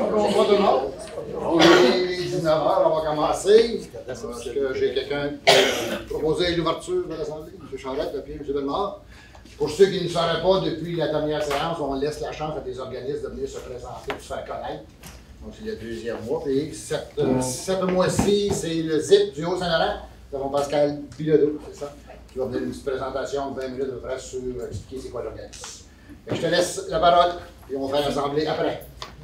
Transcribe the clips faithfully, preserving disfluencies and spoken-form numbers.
bonjour tout le monde. Il est dix-neuf heures, on va commencer. Parce que j'ai quelqu'un qui a proposé l'ouverture de l'Assemblée, M. Charette, et puis M. Bellemare. Pour ceux qui ne sauraient pas, depuis la dernière séance, on laisse la chance à des organismes de venir se présenter et se faire connaître. Donc, c'est le deuxième mois. Et cette mois-ci, c'est le Z I P du Haut-Saint-Laurent. Nous avons Pascal Bilodeau, c'est ça, qui va venir une petite présentation de vingt minutes à peu près sur expliquer c'est quoi l'organisme. Je te laisse la parole et on va faire l'Assemblée après.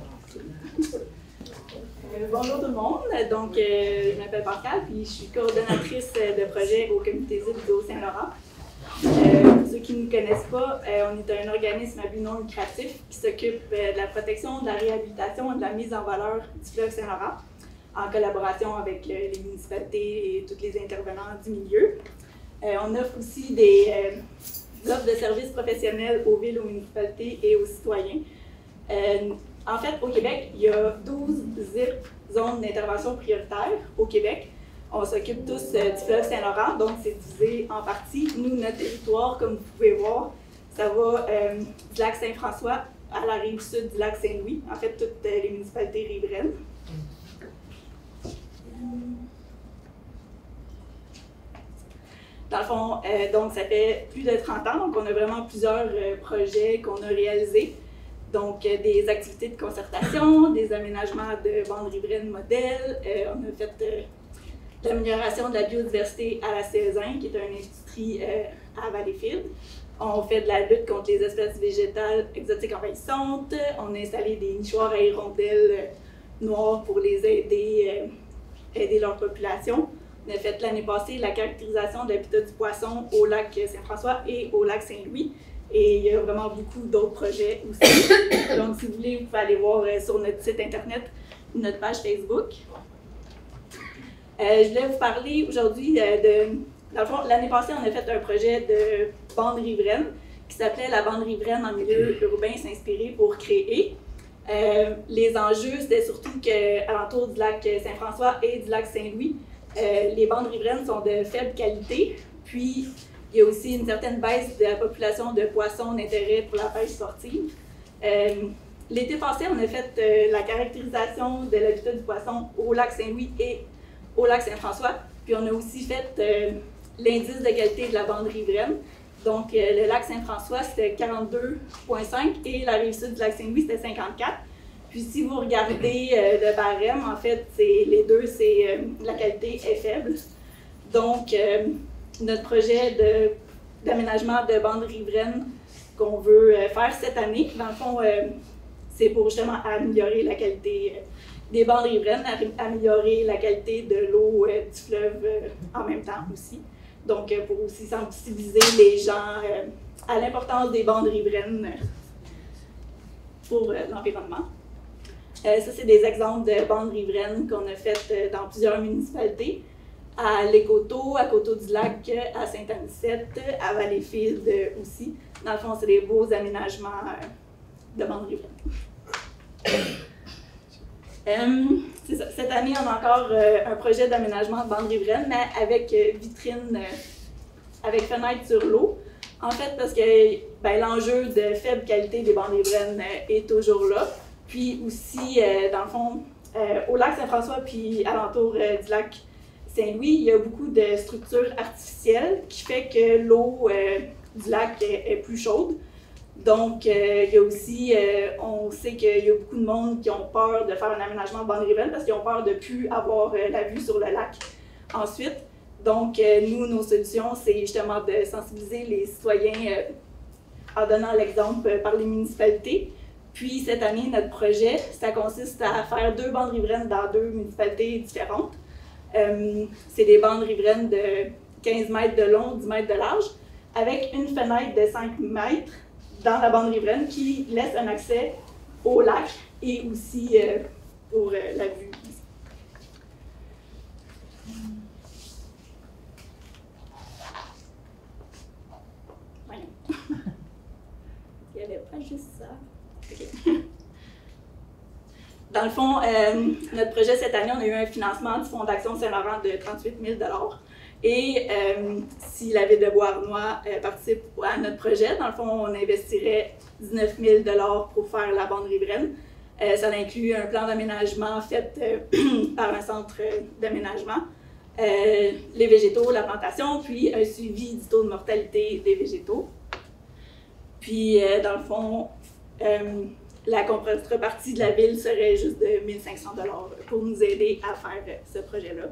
Euh, bonjour tout le monde, donc euh, je m'appelle Pascal puis je suis coordonnatrice de projet au comité Z I P du Haut-Saint-Laurent. Euh, pour ceux qui ne nous connaissent pas, euh, on est un organisme à but non lucratif qui s'occupe euh, de la protection, de la réhabilitation et de la mise en valeur du fleuve Saint-Laurent en collaboration avec euh, les municipalités et tous les intervenants du milieu. Euh, on offre aussi des euh, offres de services professionnels aux villes, aux municipalités et aux citoyens. Euh, en fait, au Québec, il y a douze Z I P, zones d'intervention prioritaire au Québec. On s'occupe tous euh, du fleuve Saint-Laurent, donc c'est divisé en parties. Nous, notre territoire, comme vous pouvez voir, ça va euh, du lac Saint-François à la rive sud du lac Saint-Louis, en fait, toutes euh, les municipalités riveraines. Dans le fond, euh, donc ça fait plus de trente ans, donc on a vraiment plusieurs euh, projets qu'on a réalisés. Donc, euh, des activités de concertation, des aménagements de bandes riveraines modèles. Euh, on a fait euh, l'amélioration de la biodiversité à la Cézanne, qui est une industrie euh, à Valleyfield. On fait de la lutte contre les espèces végétales exotiques envahissantes. On a installé des nichoirs à hirondelles euh, noires pour les aider, euh, aider leur population. On a fait l'année passée la caractérisation de l'habitat du poisson au lac Saint-François et au lac Saint-Louis. Et il y a vraiment beaucoup d'autres projets aussi. Donc, si vous voulez, vous pouvez aller voir euh, sur notre site Internet ou notre page Facebook. Euh, je voulais vous parler aujourd'hui euh, de... Dans le fond, l'année passée, on a fait un projet de bande riveraine qui s'appelait la bande riveraine en milieu urbain s'inspirer pour créer. Euh, les enjeux, c'était surtout qu'à l'entour du lac Saint-François et du lac Saint-Louis, euh, les bandes riveraines sont de faible qualité. Puis, il y a aussi une certaine baisse de la population de poissons d'intérêt pour la pêche sportive. Euh, L'été passé, on a fait euh, la caractérisation de l'habitat du poisson au lac Saint-Louis et au lac Saint-François. Puis on a aussi fait euh, l'indice de qualité de la bande riveraine. Donc euh, le lac Saint-François, c'était quarante-deux virgule cinq et la rive sud du lac Saint-Louis, c'était cinquante-quatre. Puis si vous regardez euh, le barème, en fait, les deux, c'est euh, la qualité est faible. Donc, euh, notre projet d'aménagement de, de bande riveraine qu'on veut euh, faire cette année, dans le fond, euh, c'est pour justement améliorer la qualité euh, des bandes riveraines, améliorer la qualité de l'eau euh, du fleuve euh, en même temps aussi. Donc, euh, pour aussi sensibiliser les gens euh, à l'importance des bandes riveraines euh, pour euh, l'environnement. Euh, ça, c'est des exemples de bandes riveraines qu'on a faites euh, dans plusieurs municipalités. À Lécoteau, à Coteau-du-Lac, à Saint-Anicette, à Valleyfield aussi. Dans le fond, c'est des beaux aménagements euh, de bandes riveraines. euh, c'est ça. Cette année, on a encore euh, un projet d'aménagement de bandes riveraines, mais avec euh, vitrine, euh, avec fenêtre sur l'eau. En fait, parce que ben, l'enjeu de faible qualité des bandes riveraines euh, est toujours là. Puis aussi, euh, dans le fond, euh, au lac Saint-François, puis alentour euh, du lac Saint-Louis, il y a beaucoup de structures artificielles qui fait que l'eau euh, du lac est, est plus chaude. Donc, euh, il y a aussi, euh, on sait qu'il y a beaucoup de monde qui ont peur de faire un aménagement de bande riveraine parce qu'ils ont peur de ne plus avoir euh, la vue sur le lac ensuite. Donc, euh, nous, nos solutions, c'est justement de sensibiliser les citoyens euh, en donnant l'exemple euh, par les municipalités. Puis, cette année, notre projet, ça consiste à faire deux bandes riveraines dans deux municipalités différentes. Euh, c'est des bandes riveraines de quinze mètres de long, dix mètres de large, avec une fenêtre de cinq mètres dans la bande riveraine qui laisse un accès au lac et aussi euh, pour euh, la vue. Voyons. Il n'y avait pas juste ça. Okay. Dans le fond, euh, notre projet cette année, on a eu un financement du Fonds d'action Saint-Laurent de trente-huit mille dollars. Et euh, si la Ville de Beauharnois euh, participe à notre projet, dans le fond, on investirait dix-neuf mille dollars pour faire la bande riveraine, Euh, ça inclut un plan d'aménagement fait euh, par un centre d'aménagement, euh, les végétaux, la plantation, puis un suivi du taux de mortalité des végétaux. Puis, euh, dans le fond, euh, la contrepartie de la ville serait juste de mille cinq cents dollars pour nous aider à faire euh, ce projet-là.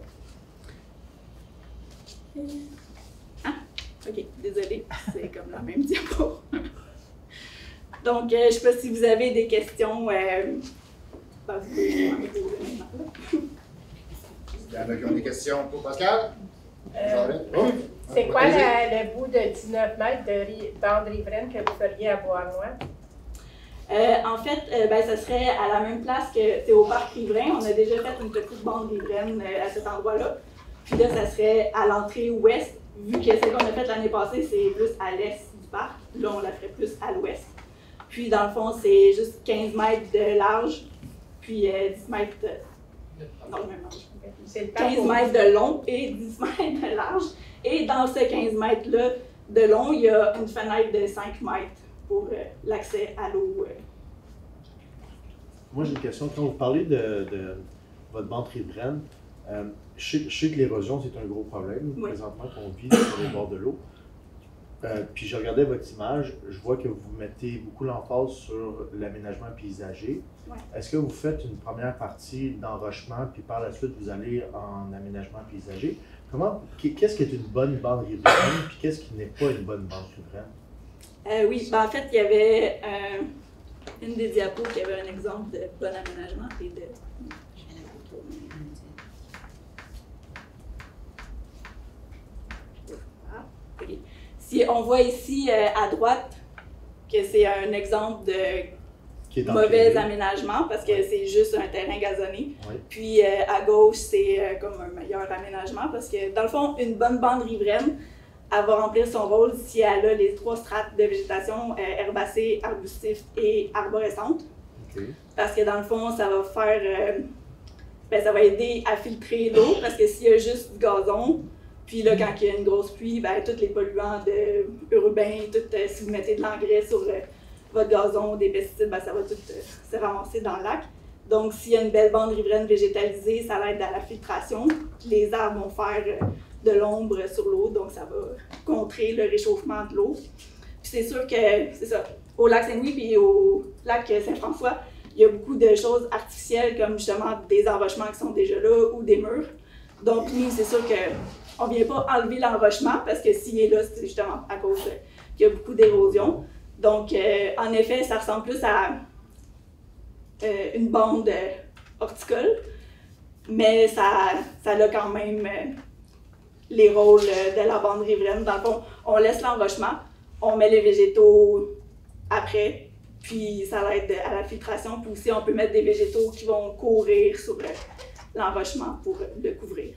Ah, ok, désolée, c'est comme la même diapo. Donc, euh, je ne sais pas si vous avez des questions. Euh, ben, vous pouvez m'en poser maintenant. Il y en a qui ont des questions pour Pascal? Euh, Oh. C'est quoi la, le bout de dix-neuf mètres de ri, bande riveraine que vous feriez à Beauharnois? Euh, en fait, euh, ben, ça serait à la même place que c'est au parc riverain. On a déjà fait une petite bande riveraine euh, à cet endroit-là. Puis là, ça serait à l'entrée ouest. Vu que celle qu'on a faite l'année passée, c'est plus à l'est du parc. Là, on la ferait plus à l'ouest. Puis, dans le fond, c'est juste quinze mètres de large, puis euh, dix mètres de... Non, le même large. quinze mètres de long et dix mètres de large. Et dans ce quinze mètres-là de long, il y a une fenêtre de cinq mètres pour euh, l'accès à l'eau. Euh. Moi, j'ai une question. Quand vous parlez de, de votre bande riveraine, euh, je, sais, je sais que l'érosion, c'est un gros problème oui. présentement qu'on vit sur les bords de l'eau. Euh, puis je regardais votre image, je vois que vous mettez beaucoup l'emphase sur l'aménagement paysager. Ouais. Est-ce que vous faites une première partie d'enrochement, puis par la suite vous allez en aménagement paysager? Comment, qu'est-ce qui est une bonne bande riveraine, puis qu'est-ce qui n'est pas une bonne bande riveraine? Euh, oui, ben en fait, il y avait euh, une des diapos qui avait un exemple de bon aménagement et de... Ah, okay. Si on voit ici euh, à droite que c'est un exemple de mauvais aménagement parce que c'est juste un terrain gazonné. Oui. Puis euh, à gauche, c'est euh, comme un meilleur aménagement parce que dans le fond, une bonne bande riveraine, elle va remplir son rôle si elle a les trois strates de végétation euh, herbacée, arbustive et arborescente. Okay. Parce que dans le fond, ça va faire, euh, ben, ça va aider à filtrer l'eau parce que s'il y a juste du gazon, puis là, quand il y a une grosse pluie, ben, tous les polluants de, urbains, tout, euh, si vous mettez de l'engrais sur euh, votre gazon, des pesticides, ben, ça va tout euh, se ramasser dans le lac. Donc, s'il y a une belle bande riveraine végétalisée, ça aide à la filtration. Puis les arbres vont faire euh, de l'ombre sur l'eau, donc ça va contrer le réchauffement de l'eau. Puis c'est sûr que, c'est ça, au lac Saint-Louis puis au lac Saint-François, il y a beaucoup de choses artificielles comme justement des enrochements qui sont déjà là ou des murs. Donc, nous, c'est sûr que on ne vient pas enlever l'enrochement parce que s'il est là, c'est justement à cause qu'il y a beaucoup d'érosion. Donc, euh, en effet, ça ressemble plus à euh, une bande euh, horticole, mais ça, ça a quand même euh, les rôles de la bande riveraine. Dans le fond, on laisse l'enrochement, on met les végétaux après, puis ça aide à la filtration. Puis aussi, on peut mettre des végétaux qui vont courir sur l'enrochement pour le couvrir.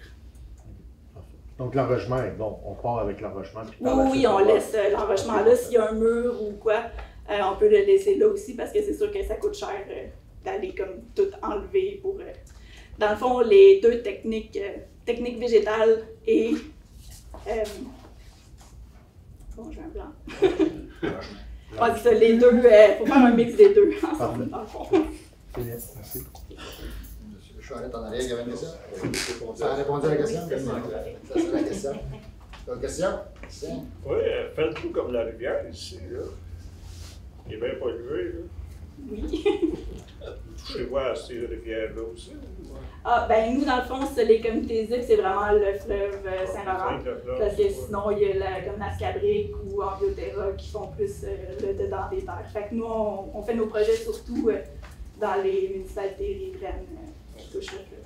Donc l'enrochement est bon, on part avec l'enrochement. Oui, oui, on laisse euh, l'enrochement là. S'il y a un mur ou quoi, euh, on peut le laisser là aussi parce que c'est sûr que ça coûte cher euh, d'aller comme tout enlever pour... Euh... Dans le fond, les deux techniques, euh, technique végétale et... Euh... Bon, j'ai un blanc. Ah, c'est ça, les deux, il euh, faut faire un mix des deux ensemble, dans le fond. Merci. Charette en arrière, il y avait une question. Ça a répondu à la question? Ça, c'est la question. Tu as une question? Oui, faites-vous comme la rivière ici, là. Il est bien pollué, là. Oui. Touchez-vous à ces rivières-là aussi? Ah, ben nous, dans le fond, c'est les comités zip, c'est vraiment le fleuve Saint-Laurent. Parce que sinon, il y a la, comme Nascabrique ou Ambioterra qui font plus euh, le dedans des terres. Fait que nous, on, on fait nos projets surtout euh, dans les municipalités riveraines. Euh, Vous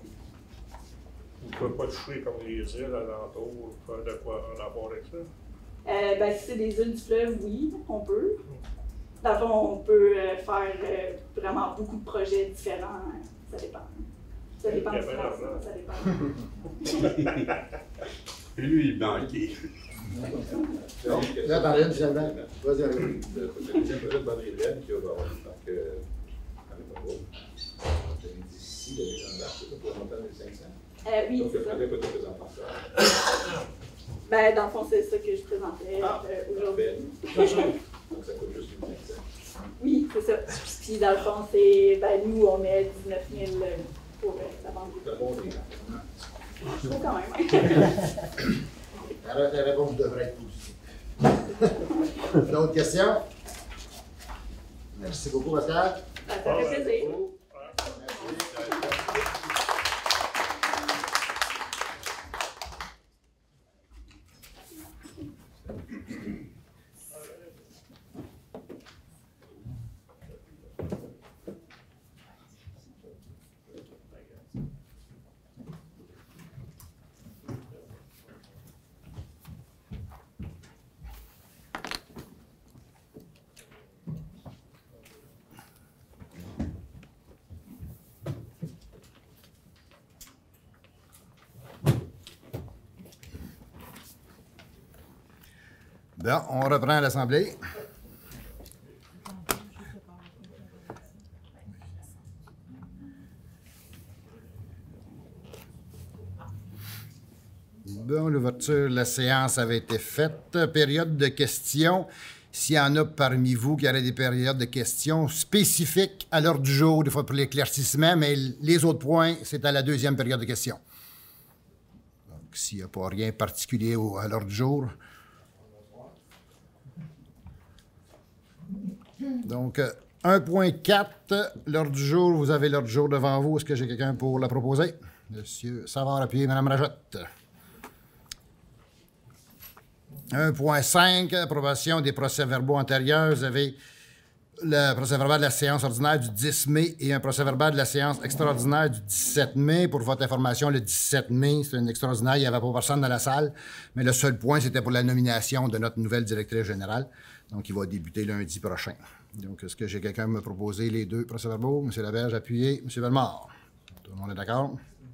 ne pouvez pas toucher comme les îles alentours, faire de quoi en rapport avec ça? Euh, ben, si c'est des îles du fleuve, oui, on peut. Dans le fond, on peut euh, faire euh, vraiment beaucoup de projets différents. Ça dépend. Ça dépend du financement, ça dépend. Et lui, il est banquier. Là, dans l'île, finalement. Vas-y, allez. Le deuxième projet de bande riveraine qui va avoir un parc à Métropole. Ici, il y a un article pour monter à mille cinq cents. Euh, oui, donc, c'est ça. peut-être que présent par ça. Ben, dans le fond, c'est ça que je présentais ah, euh, aujourd'hui. Donc, ça coûte juste mille cinq cents. Oui. C'est ça. Puis dans le fond, c'est, ben, nous, on met dix-neuf mille pour euh, la vente. C'est un bon deal. Je trouve quand même. La la réponse devrait être positive. D'autres questions? Merci beaucoup, Pascal. Ben, ça fait plaisir. Bon, on reprend l'Assemblée. Bon, l'ouverture de la séance avait été faite. Période de questions. S'il y en a parmi vous qui auraient des périodes de questions spécifiques à l'heure du jour, des fois pour l'éclaircissement, mais les autres points, c'est à la deuxième période de questions. Donc, s'il n'y a pas rien de particulier à l'heure du jour. Donc, un point quatre, l'heure du jour, vous avez l'heure du jour devant vous. Est-ce que j'ai quelqu'un pour la proposer? Monsieur Savard, appuyez, Mme Rajotte. un point cinq, approbation des procès-verbaux antérieurs. Vous avez le procès-verbal de la séance ordinaire du dix mai et un procès-verbal de la séance extraordinaire du dix-sept mai. Pour votre information, le dix-sept mai, c'est une extraordinaire, il n'y avait pas personne dans la salle, mais le seul point, c'était pour la nomination de notre nouvelle directrice générale. Donc, il va débuter lundi prochain. Donc, est-ce que j'ai quelqu'un me proposer les deux procès-verbaux? M. Laberge, appuyé. M. Bellemare. Tout le monde est d'accord?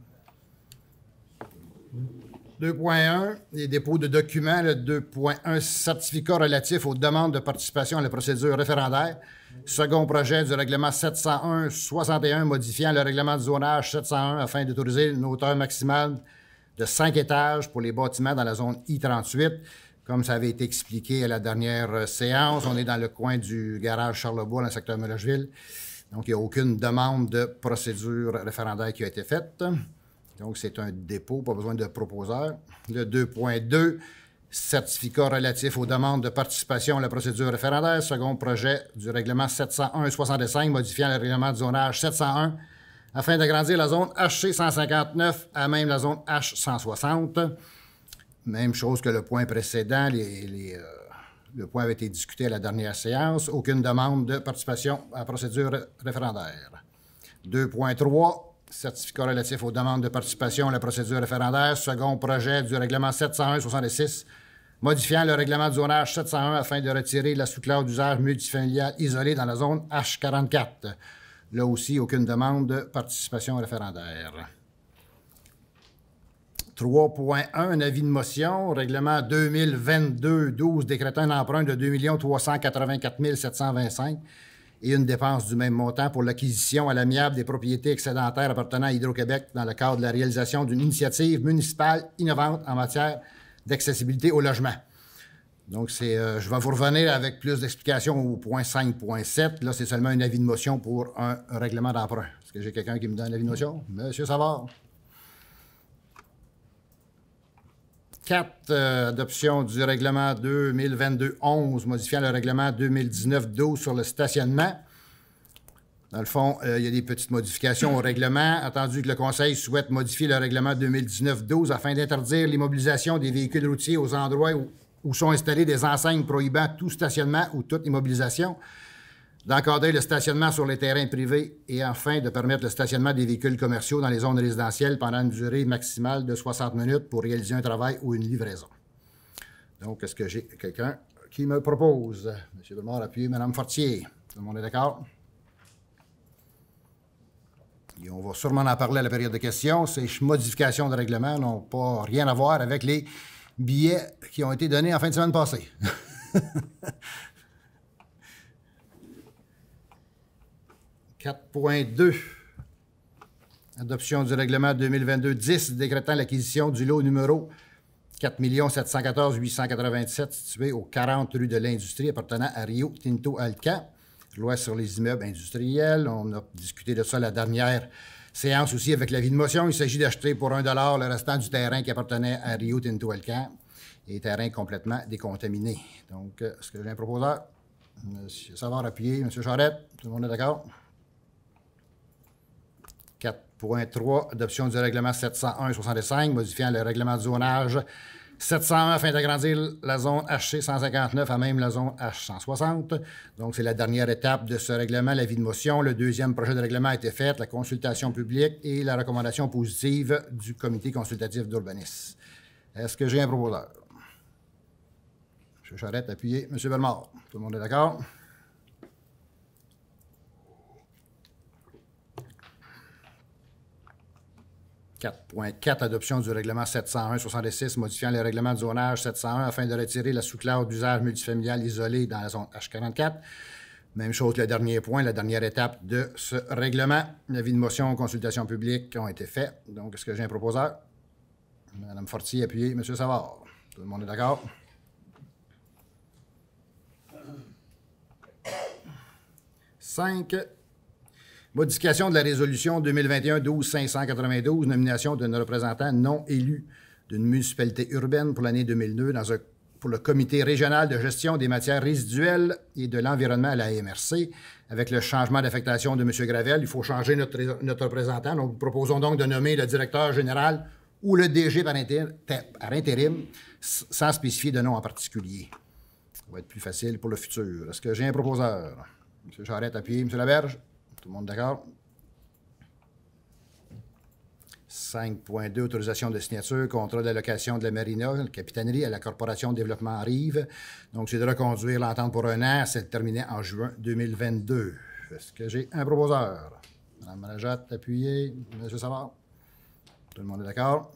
deux point un, les dépôts de documents. Le deux point un, certificat relatif aux demandes de participation à la procédure référendaire. Second projet du règlement sept cent un soixante et un modifiant le règlement du zonage sept cent un afin d'autoriser une hauteur maximale de cinq étages pour les bâtiments dans la zone I trente-huit. Comme ça avait été expliqué à la dernière séance, on est dans le coin du garage Charlebois, dans le secteur Mellocheville. Donc, il n'y a aucune demande de procédure référendaire qui a été faite. Donc, c'est un dépôt, pas besoin de proposeur. Le deux point deux, certificat relatif aux demandes de participation à la procédure référendaire. Second projet du règlement sept cent un soixante-cinq modifiant le règlement de zonage sept cent un afin d'agrandir la zone H C cent cinquante-neuf à même la zone H cent soixante. Même chose que le point précédent, les, les, euh, le point avait été discuté à la dernière séance. Aucune demande de participation à la procédure référendaire. deux point trois, certificat relatif aux demandes de participation à la procédure référendaire. Second projet du règlement sept cent un soixante-six, modifiant le règlement de zonage sept cent un afin de retirer la sous-classe d'usage multifamilial isolée dans la zone H quarante-quatre. Là aussi, aucune demande de participation référendaire. trois point un, un avis de motion, règlement deux mille vingt-deux douze, décrétant un emprunt de deux millions trois cent quatre-vingt-quatre mille sept cent vingt-cinq et une dépense du même montant pour l'acquisition à l'amiable des propriétés excédentaires appartenant à Hydro-Québec dans le cadre de la réalisation d'une initiative municipale innovante en matière d'accessibilité au logement. Donc, c'est, euh, je vais vous revenir avec plus d'explications au point cinq point sept. Là, c'est seulement un avis de motion pour un, un règlement d'emprunt. Est-ce que j'ai quelqu'un qui me donne l'avis de motion? Monsieur Savard. quatre, euh, adoption du règlement deux mille vingt-deux onze, modifiant le règlement deux mille dix-neuf douze sur le stationnement. Dans le fond, euh, il y a des petites modifications au règlement, attendu que le Conseil souhaite modifier le règlement deux mille dix-neuf douze afin d'interdire l'immobilisation des véhicules routiers aux endroits où, où sont installées des enseignes prohibant tout stationnement ou toute immobilisation, d'encadrer le stationnement sur les terrains privés et enfin de permettre le stationnement des véhicules commerciaux dans les zones résidentielles pendant une durée maximale de soixante minutes pour réaliser un travail ou une livraison. Donc, est-ce que j'ai quelqu'un qui me propose? M. Bellemare, appuyé. Mme Fortier. Tout le monde est d'accord? Et on va sûrement en parler à la période de questions. Ces modifications de règlement n'ont pas rien à voir avec les billets qui ont été donnés en fin de semaine passée. quatre point deux, adoption du règlement deux mille vingt-deux dix décrétant l'acquisition du lot numéro quatre millions sept cent quatorze mille huit cent quatre-vingt-sept situé au quarante rue de l'Industrie appartenant à Rio Tinto Alcan. loi sur les immeubles industriels. On a discuté de ça la dernière séance aussi avec l'avis de motion. Il s'agit d'acheter pour un dollar le restant du terrain qui appartenait à Rio Tinto Elcan, et terrain complètement décontaminé. Donc, euh, est-ce que j'ai un proposeur? M. Savard appuyé. M. Charette, tout le monde est d'accord? quatre point trois, adoption du règlement sept cent un soixante-cinq, modifiant le règlement de zonage sept cent un afin d'agrandir la zone H C cent cinquante-neuf à même la zone H cent soixante. Donc, c'est la dernière étape de ce règlement, l'avis de motion. Le deuxième projet de règlement a été fait, la consultation publique et la recommandation positive du comité consultatif d'urbanisme. Est-ce que j'ai un proposeur? M. Charette, appuyé. M. Bellemare, tout le monde est d'accord? quatre point quatre, adoption du règlement sept cent un soixante-six, modifiant le règlement de zonage sept cent un afin de retirer la sous-classe d'usage multifamilial isolé dans la zone H quarante-quatre. Même chose que le dernier point, la dernière étape de ce règlement. L'avis de motion, consultation publique ont été faits. Donc, est-ce que j'ai un proposeur? Mme Fortier, appuyé. M. Savard, tout le monde est d'accord? cinq. Modification de la résolution deux mille vingt et un douze cinq cent quatre-vingt-douze, nomination d'un représentant non élu d'une municipalité urbaine pour l'année deux mille deux dans un, pour le comité régional de gestion des matières résiduelles et de l'environnement à la M R C. Avec le changement d'affectation de M. Gravel, il faut changer notre, notre représentant. Donc, nous proposons donc de nommer le directeur général ou le D G par, inter, par intérim sans spécifier de nom en particulier. Ça va être plus facile pour le futur. Est-ce que j'ai un proposeur? M. Charette, appuyé. M. Laberge? Tout le monde d'accord? cinq point deux, autorisation de signature, contrat d'allocation de la Marina, la capitainerie à la Corporation de développement en Rive. Donc, c'est de reconduire l'entente pour un an. C'est terminé en juin deux mille vingt-deux. Est-ce que j'ai un proposeur? Mme Malajotte, appuyé. M. Savard? Tout le monde est d'accord?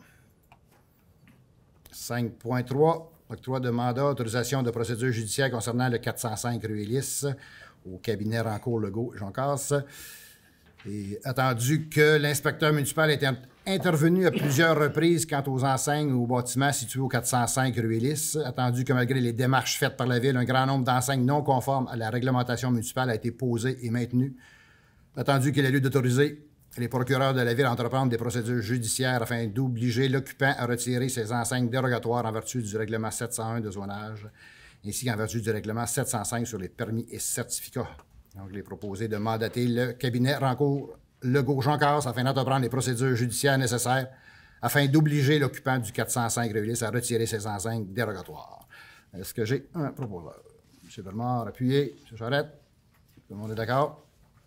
cinq point trois, octroi de mandat, autorisation de procédure judiciaire concernant le quatre cent cinq rue Élis, au cabinet Rancourt-Legault, Jean Casse. Et attendu que l'inspecteur municipal est intervenu à plusieurs reprises quant aux enseignes ou aux bâtiments situés au quatre cent cinq rue Élis, attendu que malgré les démarches faites par la Ville, un grand nombre d'enseignes non conformes à la réglementation municipale a été posé et maintenu, attendu qu'il a lieu d'autoriser les procureurs de la Ville à entreprendre des procédures judiciaires afin d'obliger l'occupant à retirer ses enseignes dérogatoires en vertu du règlement sept cent un de zonage, ainsi qu'en vertu du règlement sept cent cinq sur les permis et certificats. Donc, il est proposé de mandater le cabinet Rancourt-Legault Jean Casse afin d'entreprendre les procédures judiciaires nécessaires afin d'obliger l'occupant du quatre cent cinq rue Élis à retirer ses enseignes dérogatoires. Est-ce que j'ai un proposeur? M. Bellemare, appuyé. M. Charette? Tout le monde est d'accord?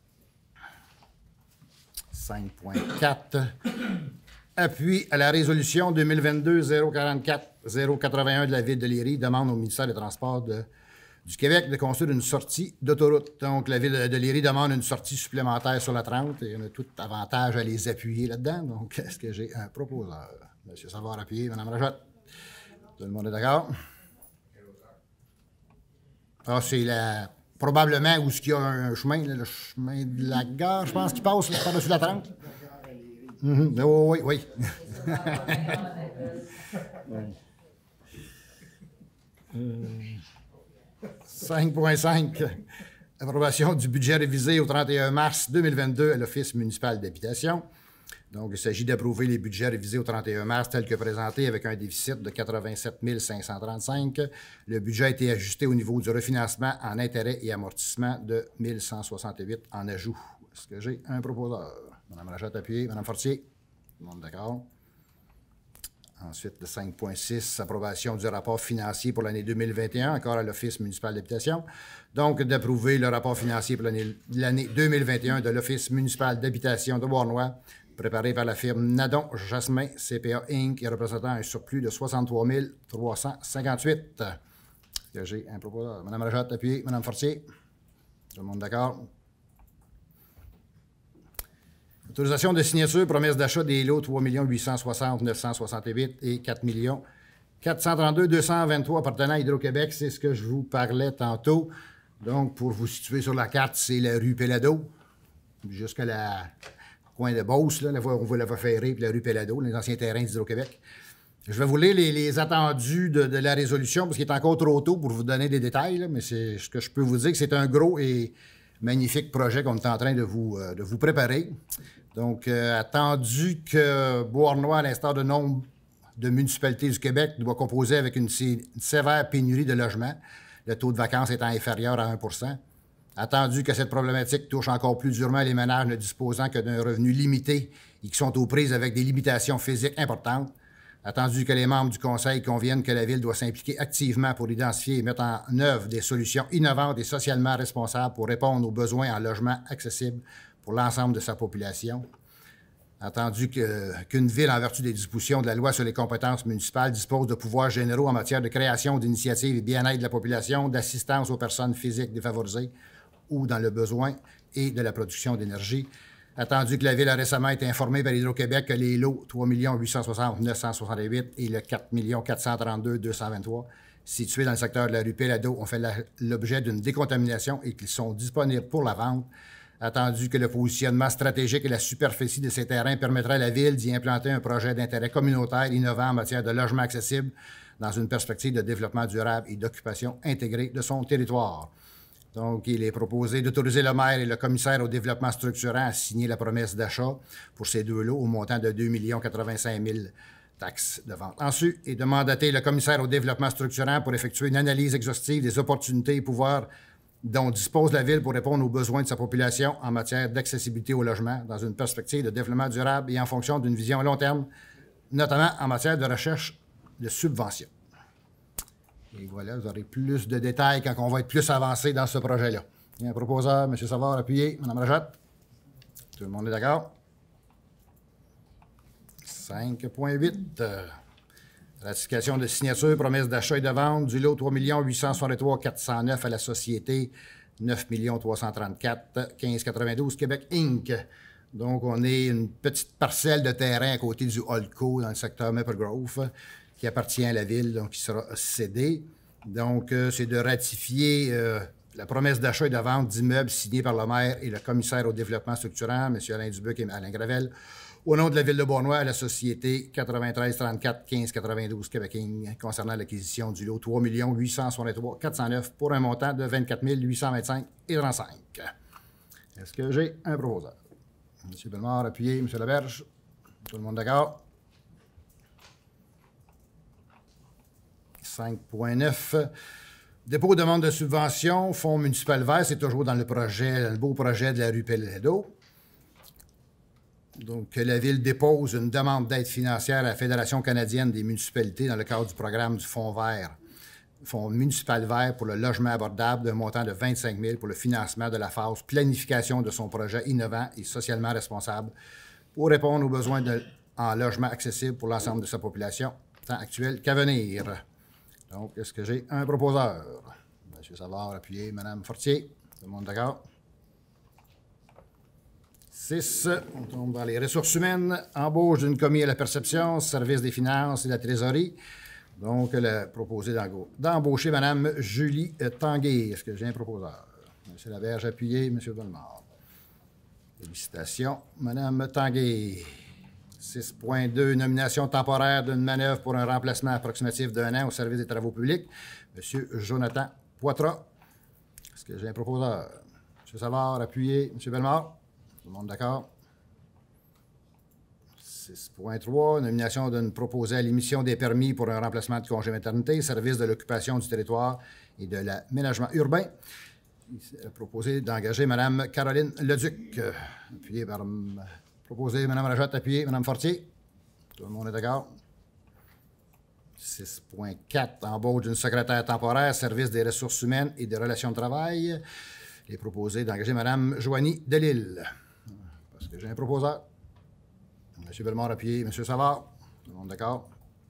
cinq point quatre. Appui à la résolution deux mille vingt-deux zéro quarante-quatre zéro quatre-vingt-un de la Ville de Léry demande au ministère des Transports de, du Québec de construire une sortie d'autoroute. Donc, la Ville de Léry demande une sortie supplémentaire sur la trente et on a tout avantage à les appuyer là-dedans. Donc, est-ce que j'ai un proposeur? M. Savard, appuyé. Mme Rajotte? Tout le monde est d'accord? Ah, c'est la... probablement où il y a un chemin, là, le chemin de la gare, je pense, qui passe là, par-dessus la trente. Mm-hmm. Oui, oui, oui. cinq point cinq. Approbation du budget révisé au trente et un mars deux mille vingt-deux à l'Office municipal d'habitation. Donc, il s'agit d'approuver les budgets révisés au trente et un mars tels que présentés avec un déficit de quatre-vingt-sept mille cinq cent trente-cinq. Le budget a été ajusté au niveau du refinancement en intérêts et amortissements de mille cent soixante-huit en ajout. Est-ce que j'ai un proposeur? Mme Rajotte, appuyé. Mme Fortier? Tout le monde d'accord? Ensuite, le cinq point six, approbation du rapport financier pour l'année deux mille vingt et un, encore à l'Office municipal d'habitation. Donc, d'approuver le rapport financier pour l'année deux mille vingt et un de l'Office municipal d'habitation de Beauharnois, préparé par la firme Nadon Jasmin C P A Incorporée et représentant un surplus de soixante-trois mille trois cent cinquante-huit. Est-ce que j'ai un proposeur? Mme Rajotte, appuyé. Mme Fortier? Tout le monde d'accord? Autorisation de signature, promesse d'achat des lots trois millions huit cent soixante neuf cent soixante-huit et quatre millions quatre cent trente-deux deux cent vingt-trois appartenant à Hydro-Québec. C'est ce que je vous parlais tantôt. Donc, pour vous situer sur la carte, c'est la rue Pellado, jusqu'à la coin de Beauce, là, on voit la voie ferrée, puis la rue Pellado, les anciens terrains d'Hydro-Québec. Je vais vous lire les, les attendus de, de la résolution, parce qu'il est encore trop tôt pour vous donner des détails, là, mais c'est ce que je peux vous dire, que c'est un gros et magnifique projet qu'on est en train de vous, euh, de vous préparer. Donc, euh, attendu que Beauharnois, à l'instar de nombre de municipalités du Québec, doit composer avec une, sé une sévère pénurie de logements, le taux de vacances étant inférieur à un pour cent. Attendu que cette problématique touche encore plus durement les ménages ne disposant que d'un revenu limité et qui sont aux prises avec des limitations physiques importantes. Attendu que les membres du Conseil conviennent que la Ville doit s'impliquer activement pour identifier et mettre en œuvre des solutions innovantes et socialement responsables pour répondre aux besoins en logement accessible pour l'ensemble de sa population. Attendu que, qu'une Ville, en vertu des dispositions de la Loi sur les compétences municipales, dispose de pouvoirs généraux en matière de création d'initiatives et bien-être de la population, d'assistance aux personnes physiques défavorisées ou dans le besoin et de la production d'énergie. Attendu que la Ville a récemment été informée par Hydro-Québec que les lots trois millions huit cent soixante neuf cent soixante-huit et le quatre millions quatre cent trente-deux deux cent vingt-trois situés dans le secteur de la rue Péladeau ont fait l'objet d'une décontamination et qu'ils sont disponibles pour la vente. Attendu que le positionnement stratégique et la superficie de ces terrains permettraient à la Ville d'y implanter un projet d'intérêt communautaire innovant en matière de logement accessible dans une perspective de développement durable et d'occupation intégrée de son territoire. Donc, il est proposé d'autoriser le maire et le commissaire au développement structurant à signer la promesse d'achat pour ces deux lots au montant de deux millions quatre-vingt-cinq mille taxes de vente. Ensuite, et de mandater le commissaire au développement structurant pour effectuer une analyse exhaustive des opportunités et pouvoirs dont dispose la Ville pour répondre aux besoins de sa population en matière d'accessibilité au logement dans une perspective de développement durable et en fonction d'une vision à long terme, notamment en matière de recherche de subventions. Et voilà, vous aurez plus de détails quand on va être plus avancé dans ce projet-là. Il y a un proposeur, M. Savard, appuyé. Mme Rajat. Tout le monde est d'accord? cinq point huit. Euh, ratification de signature, promesse d'achat et de vente du lot trois millions huit cent soixante-trois quatre cent neuf à la société neuf millions trois cent trente-quatre quinze quatre-vingt-douze Québec Incorporé. Donc, on est une petite parcelle de terrain à côté du Holco dans le secteur Maple Grove, qui appartient à la Ville, donc qui sera cédé. Donc, euh, c'est de ratifier euh, la promesse d'achat et de vente d'immeubles signée par le maire et le commissaire au développement structurant, M. Alain Dubuc et Alain Gravel, au nom de la Ville de Beauharnois à la société quatre-vingt-treize trente-quatre quinze quatre-vingt-douze Québec Incorporé, concernant l'acquisition du lot trois millions huit cent soixante-trois quatre cent neuf pour un montant de vingt-quatre mille huit cent vingt-cinq et trente-cinq. Est-ce que j'ai un proposeur? M. Bellemare, appuyé. M. Laberge. Tout le monde d'accord? cinq point neuf. Dépôt de demande de subvention, Fonds municipal vert, c'est toujours dans le projet, le beau projet de la rue Péladeau. Donc, la Ville dépose une demande d'aide financière à la Fédération canadienne des municipalités dans le cadre du programme du Fonds vert, Fonds municipal vert pour le logement abordable d'un montant de vingt-cinq mille pour le financement de la phase planification de son projet innovant et socialement responsable pour répondre aux besoins de, en logement accessible pour l'ensemble de sa population, tant actuelle qu'à venir. Donc, est-ce que j'ai un proposeur? M. Savard, appuyé. Mme Fortier. Tout le monde d'accord? six. On tombe dans les ressources humaines. Embauche d'une commis à la perception, service des finances et de la trésorerie. Donc, elle a proposé d'embaucher Mme Julie Tanguay. Est-ce que j'ai un proposeur? M. Laberge, appuyé. M. Bellemare. Félicitations. Mme Tanguay. six point deux, nomination temporaire d'une manœuvre pour un remplacement approximatif d'un an au service des travaux publics. M. Jonathan Poitras. Est-ce que j'ai un proposeur? M. Savard, appuyé. M. Bellemare. Tout le monde d'accord? six point trois, nomination d'une proposée à l'émission des permis pour un remplacement de congé maternité, service de l'occupation du territoire et de l'aménagement urbain. Il a proposé d'engager Mme Caroline Leduc, appuyée par... Proposé Mme Rajat, appuyé Mme Fortier. Tout le monde est d'accord? six point quatre, embauche d'une secrétaire temporaire, service des ressources humaines et des relations de travail. Il est proposé d'engager Mme Joanie Delille. Parce que j'ai un proposeur. M. Bellemare, appuyé. M. Savard. Tout le monde d'accord?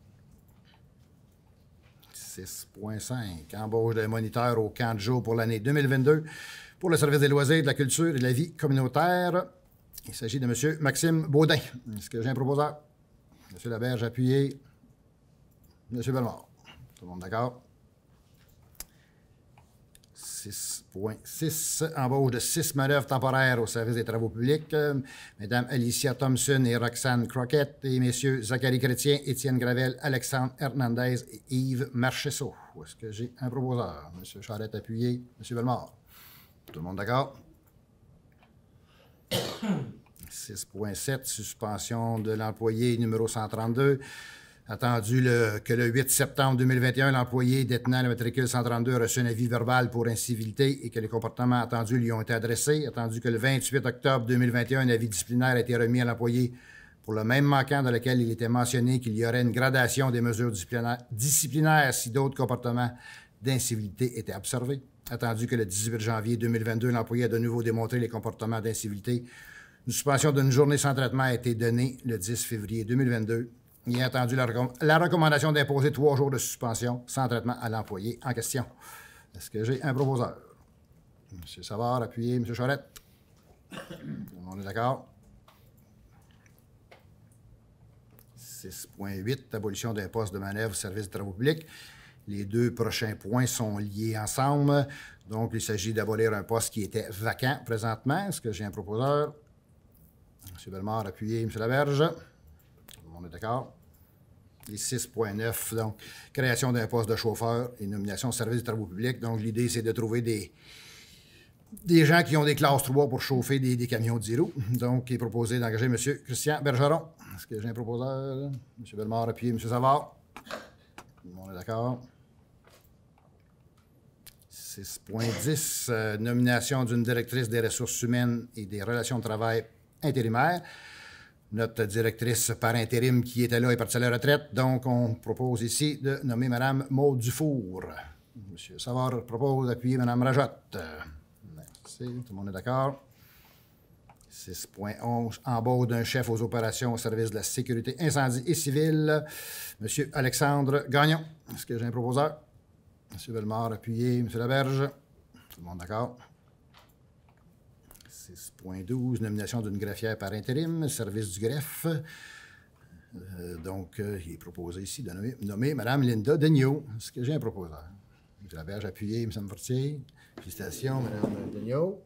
six point cinq, embauche d'un moniteur au camp de jour pour l'année deux mille vingt-deux pour le service des loisirs, de la culture et de la vie communautaire. Il s'agit de M. Maxime Baudin. Est-ce que j'ai un proposeur? M. Laberge, appuyé. M. Bellemare. Tout le monde d'accord? six point six, embauche de six manœuvres temporaires au service des travaux publics. Mesdames Alicia Thompson et Roxane Croquette et messieurs Zachary Chrétien, Étienne Gravel, Alexandre Hernandez et Yves Marchessault. Est-ce que j'ai un proposeur? M. Charette, appuyé. M. Bellemare. Tout le monde d'accord? six point sept, suspension de l'employé numéro cent trente-deux. Attendu le, que le huit septembre deux mille vingt et un, l'employé détenant le matricule cent trente-deux a reçu un avis verbal pour incivilité et que les comportements attendus lui ont été adressés. Attendu que le vingt-huit octobre deux mille vingt et un, un avis disciplinaire a été remis à l'employé pour le même manquant dans lequel il était mentionné qu'il y aurait une gradation des mesures disciplinaires, disciplinaires si d'autres comportements d'incivilité étaient observés. Attendu que le dix-huit janvier deux mille vingt-deux, l'employé a de nouveau démontré les comportements d'incivilité. Une suspension d'une journée sans traitement a été donnée le dix février deux mille vingt-deux. Il a entendu la, recomm la recommandation d'imposer trois jours de suspension sans traitement à l'employé en question. Est-ce que j'ai un proposeur? M. Savard, appuyé. M. Charette? On est d'accord? six point huit, abolition d'un poste de manœuvre au service des travaux publics. Les deux prochains points sont liés ensemble. Donc, il s'agit d'abolir un poste qui était vacant présentement. Est-ce que j'ai un proposeur? M. Bellemare, appuyé. M. Laberge? On est d'accord? Les six point neuf, donc, création d'un poste de chauffeur et nomination au service des travaux publics. Donc, l'idée, c'est de trouver des, des gens qui ont des classes trois pour chauffer des, des camions de dix roues. Donc, il est proposé d'engager M. Christian Bergeron. Est-ce que j'ai un proposeur? M. Bellemare, appuyé. M. Savard? On est d'accord? six point dix, euh, nomination d'une directrice des ressources humaines et des relations de travail intérimaires. Notre directrice par intérim qui était là est partie à la retraite, donc on propose ici de nommer Mme Maude Dufour. M. Savard propose d'appuyer Mme Rajotte. Merci, tout le monde est d'accord. six point onze, embauche d'un chef aux opérations au service de la sécurité incendie et civile. M. Alexandre Gagnon. Est-ce que j'ai un proposeur? M. Bellemare, appuyé. M. Laberge. Tout le monde d'accord? six point douze, nomination d'une greffière par intérim, service du greffe. Euh, donc, euh, il est proposé ici de nommer, nommer Mme Linda Degnaud. Est-ce que j'ai un proposeur? M. Laberge, appuyé. M. Fortier. Félicitations, Mme Degnaud.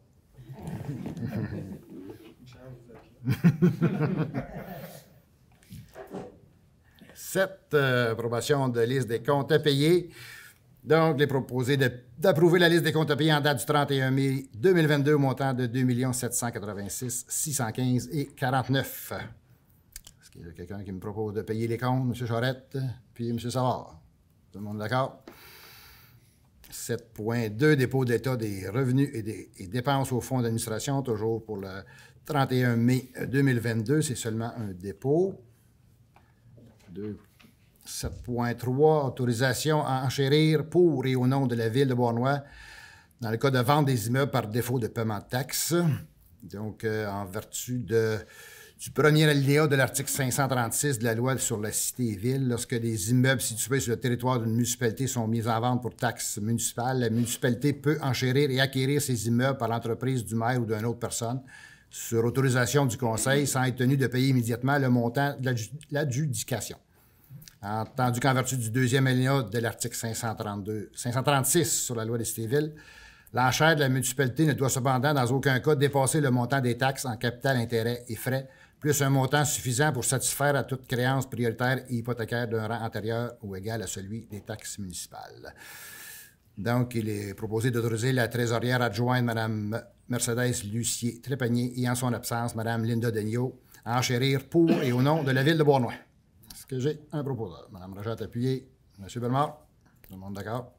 Sept, euh, approbation de liste des comptes à payer. Donc, il est proposé d'approuver la liste des comptes à payer en date du trente et un mai deux mille vingt-deux au montant de deux millions sept cent quatre-vingt-six mille six cent quinze et quarante-neuf. Est-ce qu'il y a quelqu'un qui me propose de payer les comptes? M. Charette, puis M. Savard. Tout le monde d'accord? sept point deux, dépôt d'état des revenus et des et dépenses au fonds d'administration, toujours pour le trente et un mai deux mille vingt-deux. C'est seulement un dépôt. Deux. sept point trois, autorisation à enchérir pour et au nom de la Ville de Beauharnois dans le cas de vente des immeubles par défaut de paiement de taxes. Donc, euh, en vertu de, du premier alinéa de l'article cinq cent trente-six de la loi sur la cité et ville, lorsque des immeubles situés sur le territoire d'une municipalité sont mis en vente pour taxes municipales, la municipalité peut enchérir et acquérir ces immeubles par l'entreprise du maire ou d'une autre personne sur autorisation du conseil sans être tenu de payer immédiatement le montant de l'adjudication. Entendu qu'en vertu du deuxième alinéa de l'article cinq cent trente-deux, cinq cent trente-six sur la loi des cités et villes, l'enchère de la municipalité ne doit cependant dans aucun cas dépasser le montant des taxes en capital, intérêts et frais, plus un montant suffisant pour satisfaire à toute créance prioritaire et hypothécaire d'un rang antérieur ou égal à celui des taxes municipales. Donc, il est proposé d'autoriser la trésorière adjointe, Mme Mercedes Lucier-Trépanier, et en son absence, Mme Linda Degnaud, à enchérir pour et au nom de la Ville de Beauharnois. Est-ce que j'ai un proposeur? Mme Rajotte, appuyé. M. Bellemare? Tout le monde d'accord?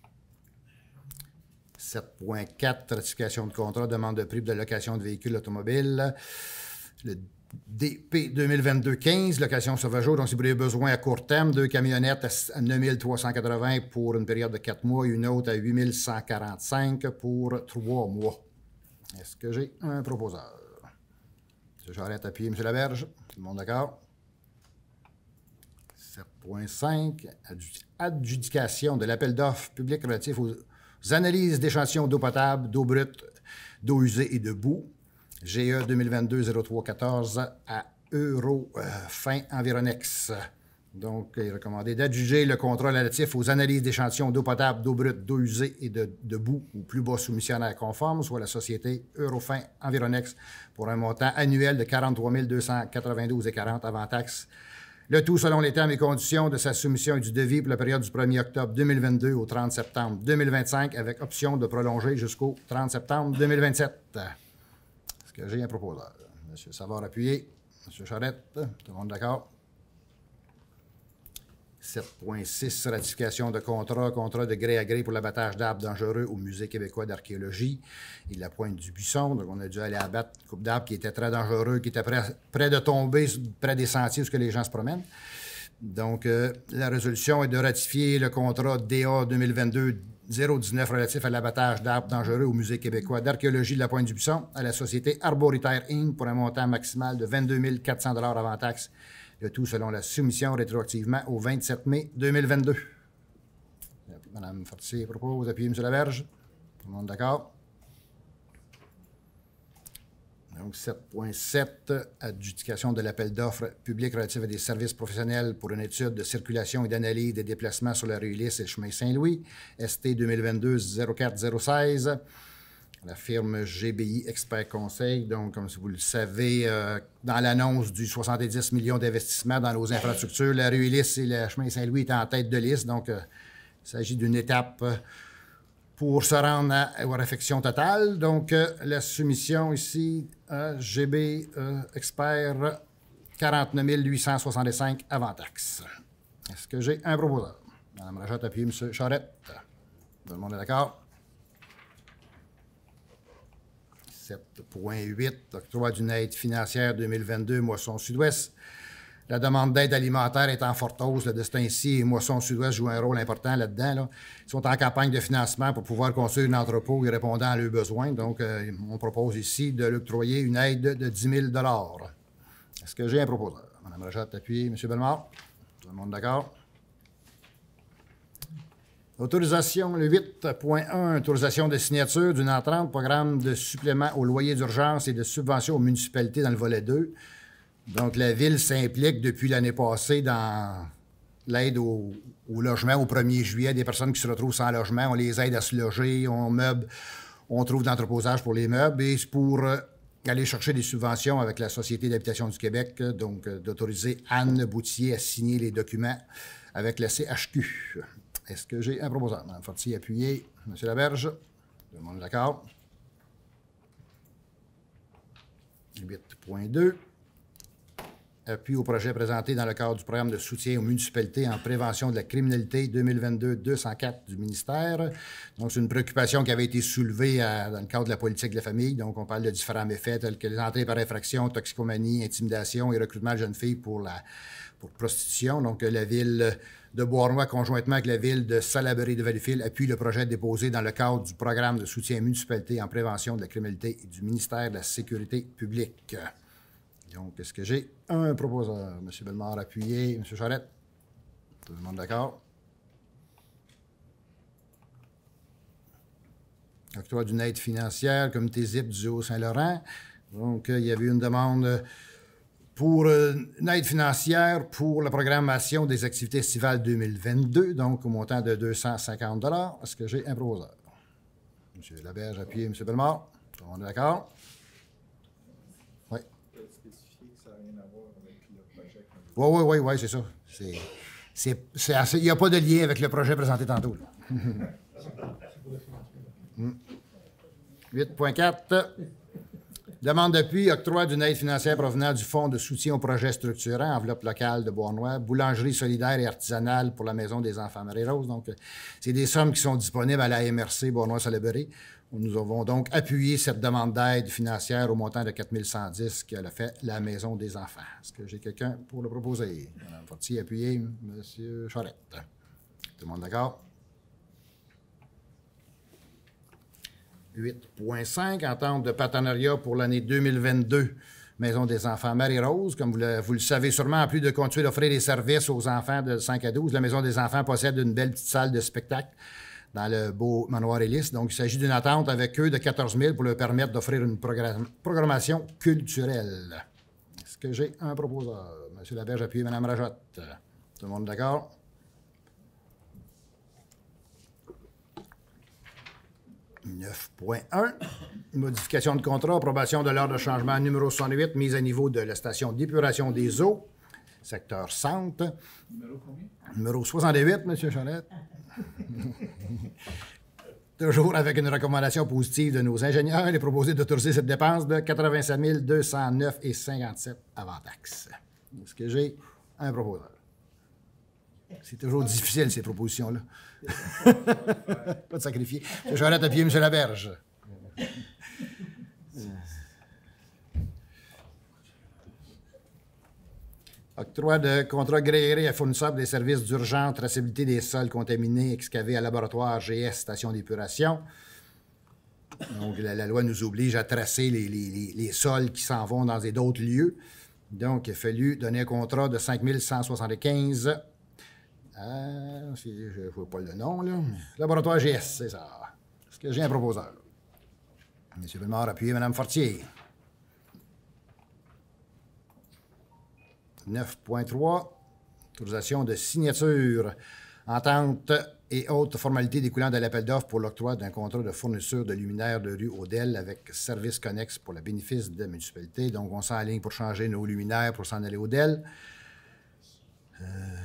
sept point quatre, ratification de contrat, demande de prix de location de véhicules automobiles. Le D P deux mille vingt-deux quinze, location sauvageau, donc si vous avez besoin à court terme, deux camionnettes à neuf mille trois cent quatre-vingts pour une période de quatre mois et une autre à huit mille cent quarante-cinq pour trois mois. Est-ce que j'ai un proposeur? M. Charette, appuyé. M. Laberge? Tout le monde d'accord? sept point cinq, adjudication de l'appel d'offres public relatif aux analyses d'échantillons d'eau potable, d'eau brute, d'eau usée et de boue. G E deux mille vingt-deux zéro trois quatorze à Eurofin Environex. Donc, il est recommandé d'adjuger le contrat relatif aux analyses d'échantillons d'eau potable, d'eau brute, d'eau usée et de, de boue au plus bas soumissionnaire conforme, soit la société Eurofin Environex, pour un montant annuel de quarante-trois mille deux cent quatre-vingt-douze virgule quarante avant taxe. Le tout selon les termes et conditions de sa soumission et du devis pour la période du premier octobre deux mille vingt-deux au trente septembre deux mille vingt-cinq, avec option de prolonger jusqu'au trente septembre deux mille vingt-sept. Est-ce que j'ai un proposeur? M. Savard appuyé. M. Charette, tout le monde d'accord? sept point six, ratification de contrat, contrat de gré à gré pour l'abattage d'arbres dangereux au Musée québécois d'archéologie et de la Pointe du Buisson. Donc, on a dû aller abattre une coupe d'arbres qui était très dangereux, qui était près, près de tomber près des sentiers où les gens se promènent. Donc, euh, la résolution est de ratifier le contrat D A deux mille vingt-deux zéro dix-neuf relatif à l'abattage d'arbres dangereux au Musée québécois d'archéologie de la Pointe du Buisson à la société Arboritaire Incorporée pour un montant maximal de vingt-deux mille quatre cents dollars avant taxe. Le tout selon la soumission rétroactivement au vingt-sept mai deux mille vingt-deux. Mme Fortier propose, appuyez M. Laberge. Tout le monde d'accord? Donc, sept point sept, adjudication de l'appel d'offres public relatif à des services professionnels pour une étude de circulation et d'analyse des déplacements sur la rue Ulysse et le chemin Saint-Louis, S T deux mille vingt-deux zéro quatre zéro seize. La firme G B I Expert Conseil, donc, comme vous le savez, euh, dans l'annonce du soixante-dix millions d'investissements dans nos infrastructures, la rue Ulysse et le chemin Saint-Louis étaient en tête de liste. Donc, euh, il s'agit d'une étape euh, pour se rendre à, à la réfection totale. Donc, euh, la soumission ici, euh, G B euh, Expert, quarante-neuf mille huit cent soixante-cinq avant taxe. Est-ce que j'ai un proposeur? Mme Rajat, appuyez M. Charette. Tout le monde est d'accord? sept point huit, octroi d'une aide financière deux mille vingt-deux, Moisson Sud-Ouest. La demande d'aide alimentaire est en forte hausse de ce temps-ci et Moisson Sud-Ouest joue un rôle important là-dedans. Là. Ils sont en campagne de financement pour pouvoir construire un entrepôt et répondant à leurs besoins. Donc, euh, on propose ici de l'octroyer une aide de dix mille dollars. Est-ce que j'ai un proposeur? Mme Rajat, appuyez. M. Bellemare. Tout le monde d'accord? Autorisation, le huit point un, autorisation de signature d'une entrante, programme de supplément au loyer d'urgence et de subvention aux municipalités dans le volet deux. Donc, la Ville s'implique depuis l'année passée dans l'aide au, au logement au premier juillet des personnes qui se retrouvent sans logement. On les aide à se loger, on meuble, on trouve d'entreposage pour les meubles et c'est pour euh, aller chercher des subventions avec la Société d'habitation du Québec, donc euh, d'autoriser Anne Boutier à signer les documents avec la C H Q. Est-ce que j'ai un proposeur? Mme Fortier, appuyé. M. Laberge. Tout le monde est d'accord? huit point deux. Appui au projet présenté dans le cadre du programme de soutien aux municipalités en prévention de la criminalité deux mille vingt-deux deux cent quatre du ministère. Donc, c'est une préoccupation qui avait été soulevée à, dans le cadre de la politique de la famille. Donc, on parle de différents méfaits tels que les entrées par infraction, toxicomanie, intimidation et recrutement de jeunes filles pour la pour prostitution. Donc, la Ville de Beauharnois, conjointement avec la Ville de Salaberry de Valleyfield, appuie le projet déposé dans le cadre du programme de soutien aux municipalités en prévention de la criminalité et du ministère de la Sécurité publique. Donc, est-ce que j'ai un proposeur? M. Bellemare, appuyé. M. Charette? Tout le monde d'accord? Octroi d'une aide financière, comité Z I P du Haut-Saint-Laurent. Donc, euh, il y avait une demande pour euh, une aide financière pour la programmation des activités estivales deux mille vingt-deux, donc au montant de deux cent cinquante dollars. Est-ce que j'ai un proposeur? M. Laberge, appuyé. M. Bellemare? Tout le monde est d'accord? Oui. Oui, oui, oui, oui, c'est ça. C'est, c'est, c'est assez, il n'y a pas de lien avec le projet présenté tantôt. huit point quatre. Demande d'appui, octroi d'une aide financière provenant du Fonds de soutien aux projets structurants, enveloppe locale de Beauharnois, boulangerie solidaire et artisanale pour la Maison des Enfants Marie-Rose. Donc, c'est des sommes qui sont disponibles à la M R C Beauharnois-Salaberry. Nous avons donc appuyé cette demande d'aide financière au montant de quatre mille cent dix qu'elle a fait la Maison des Enfants. Est-ce que j'ai quelqu'un pour le proposer? Mme Fortier, appuyé. M. Charette. Tout le monde d'accord? huit point cinq, entente de partenariat pour l'année deux mille vingt-deux, Maison des Enfants Marie-Rose. Comme vous le, vous le savez sûrement, en plus de continuer d'offrir des services aux enfants de cinq à douze, la Maison des Enfants possède une belle petite salle de spectacle dans le beau manoir Hélice. Donc, il s'agit d'une attente avec eux de quatorze mille pour leur permettre d'offrir une programme, programmation culturelle. Est-ce que j'ai un proposeur? M. Laberge, appuyé. Mme Rajotte. Tout le monde d'accord? neuf point un, modification de contrat, approbation de l'ordre de changement numéro soixante-huit, mise à niveau de la station d'épuration des eaux, secteur centre. Numéro combien? Numéro soixante-huit, M. Charette. toujours avec une recommandation positive de nos ingénieurs, il est proposé d'autoriser cette dépense de quatre-vingt-sept mille deux cent neuf virgule cinquante-sept avant taxe. Est-ce que j'ai un proposeur? C'est toujours difficile, ces propositions-là. Pas de sacrifier. M. Charette à pied, M. Laberge. Octroi de contrat gré à fournisseur des services d'urgence, traçabilité des sols contaminés excavés à laboratoire G S, station d'épuration. Donc, la, la loi nous oblige à tracer les, les, les sols qui s'en vont dans d'autres lieux. Donc, il a fallu donner un contrat de cinq mille cent soixante-quinze. Euh, je ne vois pas le nom, là. Laboratoire G S, c'est ça. Est-ce que j'ai un proposeur? M. Bellemare, appuyé, Mme Fortier. neuf point trois, autorisation de signature, entente et autres formalités découlant de l'appel d'offres pour l'octroi d'un contrat de fourniture de luminaires de rue Odell avec service connexe pour le bénéfice de la municipalité. Donc, on s'enligne pour changer nos luminaires pour s'en aller au Odell. Euh,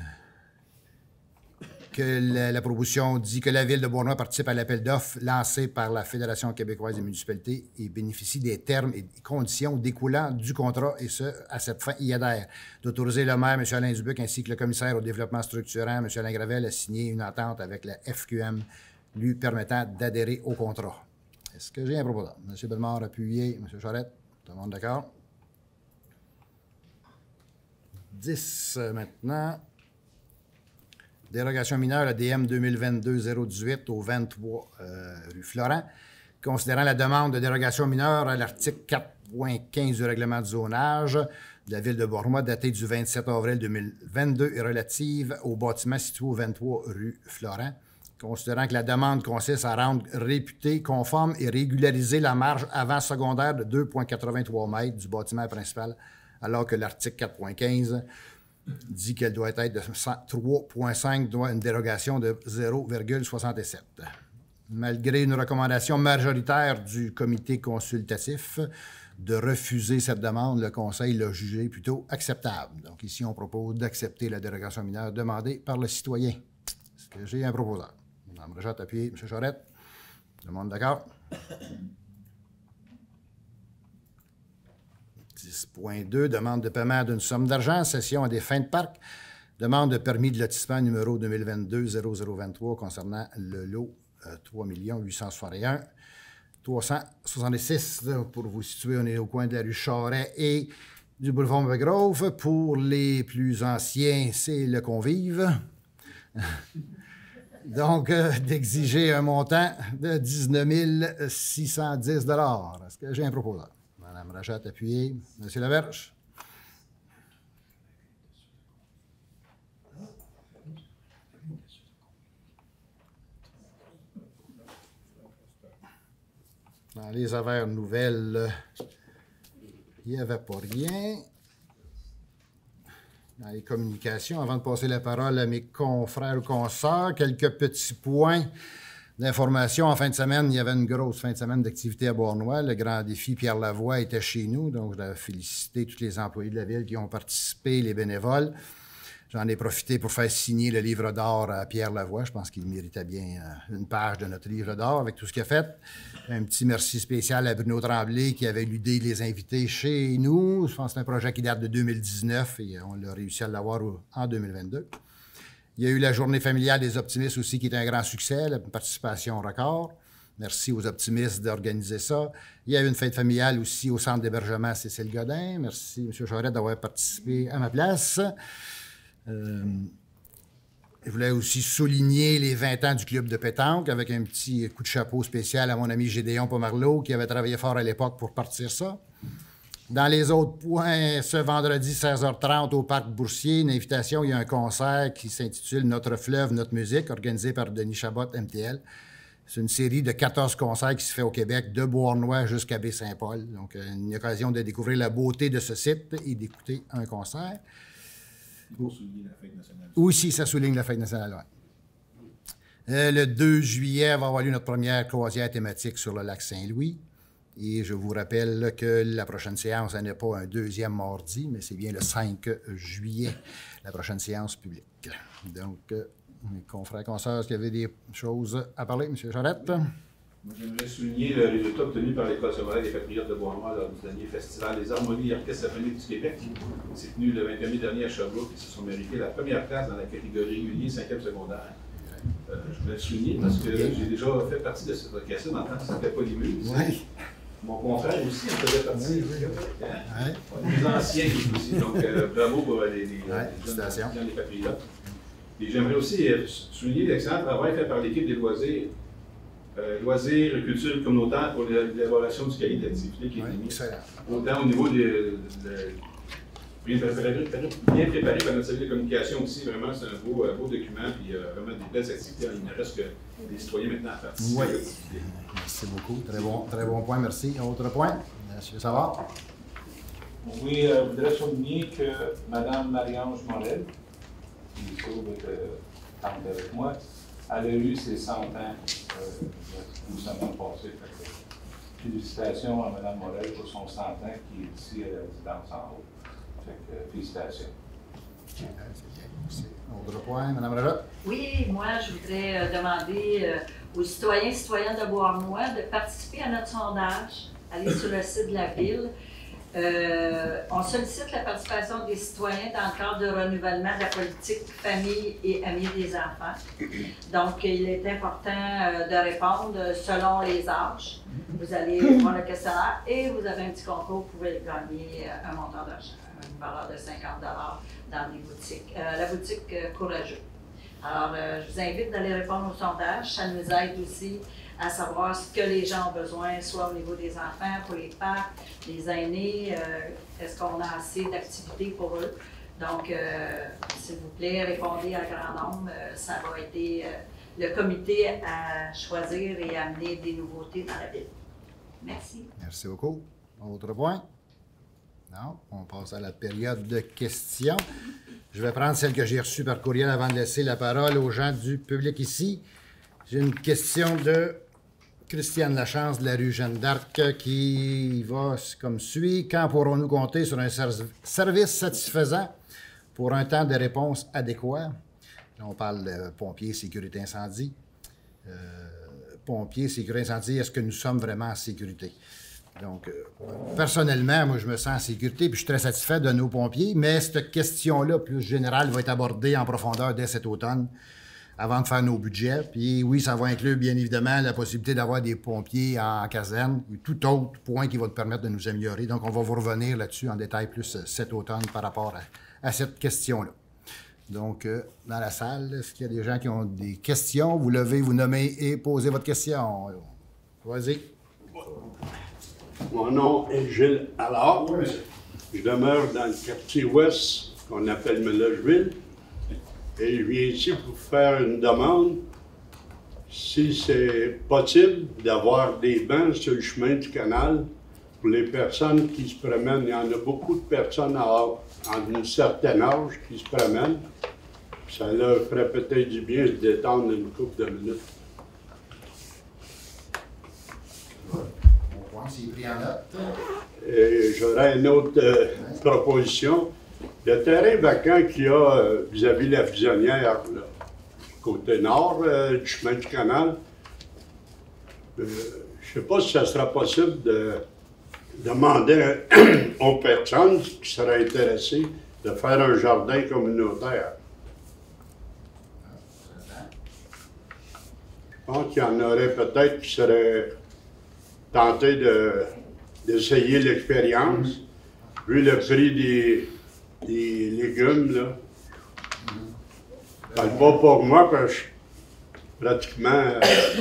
que la, la proposition dit que la Ville de Beauharnois participe à l'appel d'offres lancé par la Fédération québécoise des municipalités et bénéficie des termes et conditions découlant du contrat, et ce, à cette fin, y adhère. D'autoriser le maire, M. Alain Dubuc, ainsi que le commissaire au développement structurant, M. Alain Gravel, à signer une entente avec la F Q M lui permettant d'adhérer au contrat. Est-ce que j'ai un proposant? M. Bellemare, appuyé. M. Charette, tout le monde d'accord? dix maintenant. Dérogation mineure à D M deux mille vingt-deux zéro dix-huit au vingt-trois euh, rue Florent. Considérant la demande de dérogation mineure à l'article quatre point quinze du règlement de zonage de la Ville de Beauharnois, datée du vingt-sept avril deux mille vingt-deux et relative au bâtiment situé au vingt-trois rue Florent. Considérant que la demande consiste à rendre réputée, conforme et régulariser la marge avant secondaire de deux virgule quatre-vingt-trois mètres du bâtiment principal, alors que l'article quatre point quinze dit qu'elle doit être de trois virgule cinq, doit une dérogation de zéro virgule soixante-sept. Malgré une recommandation majoritaire du comité consultatif de refuser cette demande, le Conseil l'a jugée plutôt acceptable. Donc ici, on propose d'accepter la dérogation mineure demandée par le citoyen. Est-ce que j'ai un proposeur? Mme Rejat, appuyé. M. Charette. Tout le monde d'accord? dix point deux, demande de paiement d'une somme d'argent, cession à des fins de parc, demande de permis de lotissement numéro deux mille vingt-deux zéro zéro vingt-trois concernant le lot euh, trois millions huit cent soixante et un mille trois cent soixante-six. Pour vous situer, on est au coin de la rue Charest et du boulevard McGrove. Pour les plus anciens, c'est le convive. Donc, euh, d'exiger un montant de dix-neuf mille six cent dix dollars. Est-ce que j'ai un proposeur? Mme Rachat, appuyé. M. Laberge. Dans les affaires nouvelles, il n'y avait pas rien. Dans les communications, avant de passer la parole à mes confrères ou consoeurs, quelques petits points d'information. En fin de semaine, il y avait une grosse fin de semaine d'activité à Beauharnois. Le grand défi, Pierre Lavoie était chez nous, donc je dois féliciter tous les employés de la Ville qui ont participé, les bénévoles. J'en ai profité pour faire signer le livre d'or à Pierre Lavoie. Je pense qu'il méritait bien une page de notre livre d'or avec tout ce qu'il a fait. Un petit merci spécial à Bruno Tremblay qui avait l'idée de les inviter chez nous. Je pense que c'est un projet qui date de deux mille dix-neuf et on a réussi à l'avoir en deux mille vingt-deux. Il y a eu la journée familiale des optimistes aussi, qui est un grand succès, la participation record. Merci aux optimistes d'organiser ça. Il y a eu une fête familiale aussi au centre d'hébergement Cécile Godin. Merci, M. Charette, d'avoir participé à ma place. Euh, je voulais aussi souligner les vingt ans du club de pétanque avec un petit coup de chapeau spécial à mon ami Gédéon Pomarleau qui avait travaillé fort à l'époque pour partir ça. Dans les autres points, ce vendredi seize heures trente au Parc Boursier, une invitation, il y a un concert qui s'intitule « Notre fleuve, notre musique » organisé par Denis Chabot, M T L. C'est une série de quatorze concerts qui se fait au Québec, de Beauharnois jusqu'à Baie-Saint-Paul. Donc, une occasion de découvrir la beauté de ce site et d'écouter un concert. Pour souligner la fête nationale. Aussi, ça souligne la fête nationale, oui. Euh, le deux juillet va avoir lieu notre première croisière thématique sur le lac Saint-Louis. Et je vous rappelle que la prochaine séance, ce n'est pas un deuxième mardi, mais c'est bien le cinq juillet, la prochaine séance publique. Donc, mes confrères, consoeurs, qui avaient des choses à parler. M. Charette. Moi, j'aimerais souligner le résultat obtenu par l'École secondaire des Patriotes de Bois-Noir lors du dernier festival des harmonies et orchestres symphoniques du Québec. C'est tenu le vingt et un mai dernier à Sherbrooke et se sont mérités la première place dans la catégorie régulier cinquième secondaire. Euh, je voulais le souligner parce que j'ai déjà fait partie de cette orchestre dans le temps que ça ne s'appelait pas les Muses. Oui. Mon confrère aussi en faisait partie. Oui, oui. Hein? Les anciens aussi. Donc, euh, bravo pour les, les, ouais, les jeunes étudiants des Patriotes. Et j'aimerais aussi euh, souligner l'excellent travail fait par l'équipe des loisirs. Euh, loisirs et culture communautaire pour l'élaboration du cahier d'activité qui est oui, mis. excellent. Autant au niveau de, de, de bien, préparé, bien préparé par notre service de communication aussi, vraiment c'est un beau, beau document, puis euh, vraiment des belles activités. Il ne reste que des citoyens maintenant à participer. Oui. Merci beaucoup. Très bon, très bon point, merci. Autre point, M. Savard. Oui, euh, je voudrais souligner que Mme Marie-Ange Morel, qui se trouve euh, avec moi, elle a eu ses cent ans euh, une semaine passée. Félicitations à Mme Morel pour son cent ans qui est ici à la résidence en haut. Fait que, euh, félicitations. C'est bien, merci. Autre point, Mme Rajot. Oui, moi, je voudrais euh, demander euh, aux citoyens et citoyennes de Beauharnois de participer à notre sondage. Allez sur le site de la Ville. Euh, on sollicite la participation des citoyens dans le cadre de renouvellement de la politique famille et amis des enfants. Donc, il est important euh, de répondre selon les âges. Vous allez voir le questionnaire et vous avez un petit concours, vous pouvez gagner un montant d'argent, une valeur de cinquante dollars dans les boutiques, euh, la boutique euh, Courageux. Alors, euh, je vous invite d'aller répondre au sondage. Ça nous aide aussi à savoir ce que les gens ont besoin, soit au niveau des enfants, pour les parcs, les aînés, euh, est-ce qu'on a assez d'activités pour eux. Donc, euh, s'il vous plaît, répondez à grand nombre. Euh, ça va aider euh, le comité à choisir et à amener des nouveautés dans la ville. Merci. Merci beaucoup. Autre point? Non? On passe à la période de questions. Je vais prendre celle que j'ai reçue par courriel avant de laisser la parole aux gens du public ici. J'ai une question de Christiane Lachance de la rue Jeanne d'Arc qui va comme suit. Quand pourrons-nous compter sur un service satisfaisant pour un temps de réponse adéquat? Là, on parle de pompiers, sécurité incendie. Euh, pompiers, sécurité incendie, est-ce que nous sommes vraiment en sécurité? Donc, euh, personnellement, moi, je me sens en sécurité puis je suis très satisfait de nos pompiers, mais cette question-là, plus générale, va être abordée en profondeur dès cet automne, avant de faire nos budgets. Puis oui, ça va inclure, bien évidemment, la possibilité d'avoir des pompiers en caserne ou tout autre point qui va te permettre de nous améliorer. Donc, on va vous revenir là-dessus en détail plus cet automne par rapport à, à cette question-là. Donc, euh, dans la salle, est-ce qu'il y a des gens qui ont des questions? Vous levez, vous nommez et posez votre question. Vas-y. Mon nom est Gilles Allard. Oui, monsieur. Je demeure dans le quartier ouest qu'on appelle Melogeville. Et je viens ici pour faire une demande, si c'est possible, d'avoir des bancs sur le chemin du canal pour les personnes qui se promènent. Il y en a beaucoup de personnes en un certain âge qui se promènent. Ça leur ferait peut-être du bien de se détendre une couple de minutes. Et j'aurais une autre euh, proposition. Le terrain vacant qu'il y a euh, vis-à-vis la Fusionnière, là, côté nord euh, du chemin du canal, euh, je ne sais pas si ça sera possible de demander aux personnes qui seraient intéressées de faire un jardin communautaire. Je pense qu'il y en aurait peut-être qui seraient tentés de, d'essayer l'expérience, mm-hmm. vu le prix des, des légumes, là. Je ne parle pas pour moi, parce que je suis pratiquement euh,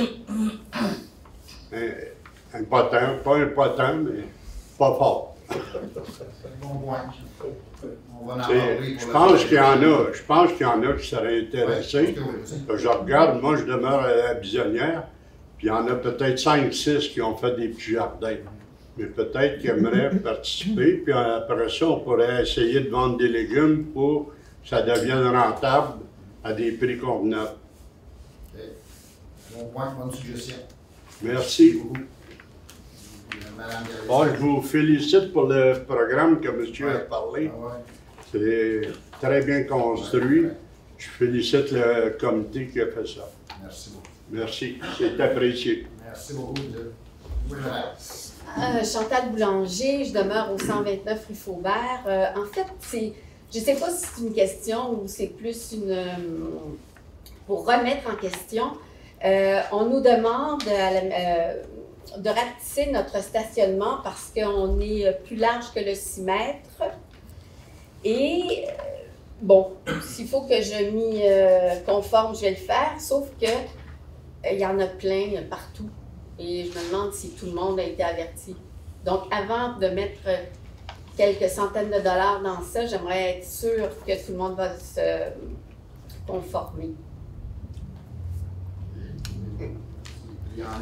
un, un potin, pas un potin, mais pas fort. Bon point. On va en je pense qu'il y en a, je pense qu'il y en a qui seraient intéressés. Ouais, je regarde, moi je demeure à la Bisonnière, puis il y en a peut-être cinq six qui ont fait des petits jardins. Mais peut-être qu'ils aimeraient participer, puis après ça, on pourrait essayer de vendre des légumes pour que ça devienne rentable à des prix convenables. Okay. Bon point, bonne suggestion. Merci. Madame bon, je vous félicite pour le programme que monsieur ouais. a parlé. Ah ouais. C'est très bien construit. Ouais. Je félicite le comité qui a fait ça. Merci beaucoup. Merci, c'est apprécié. Merci beaucoup. Oui, euh, Chantal Boulanger, je demeure au cent vingt-neuf rue Faubert. Euh, en fait, c'est, je ne sais pas si c'est une question ou c'est plus une... Euh, pour remettre en question, euh, on nous demande à la, euh, de rapetisser notre stationnement parce qu'on est plus large que le six mètres. Et, euh, bon, s'il faut que je m'y euh, conforme, je vais le faire, sauf que euh, il y en a plein partout. Et je me demande si tout le monde a été averti. Donc, avant de mettre quelques centaines de dollars dans ça, j'aimerais être sûre que tout le monde va se conformer. Il y en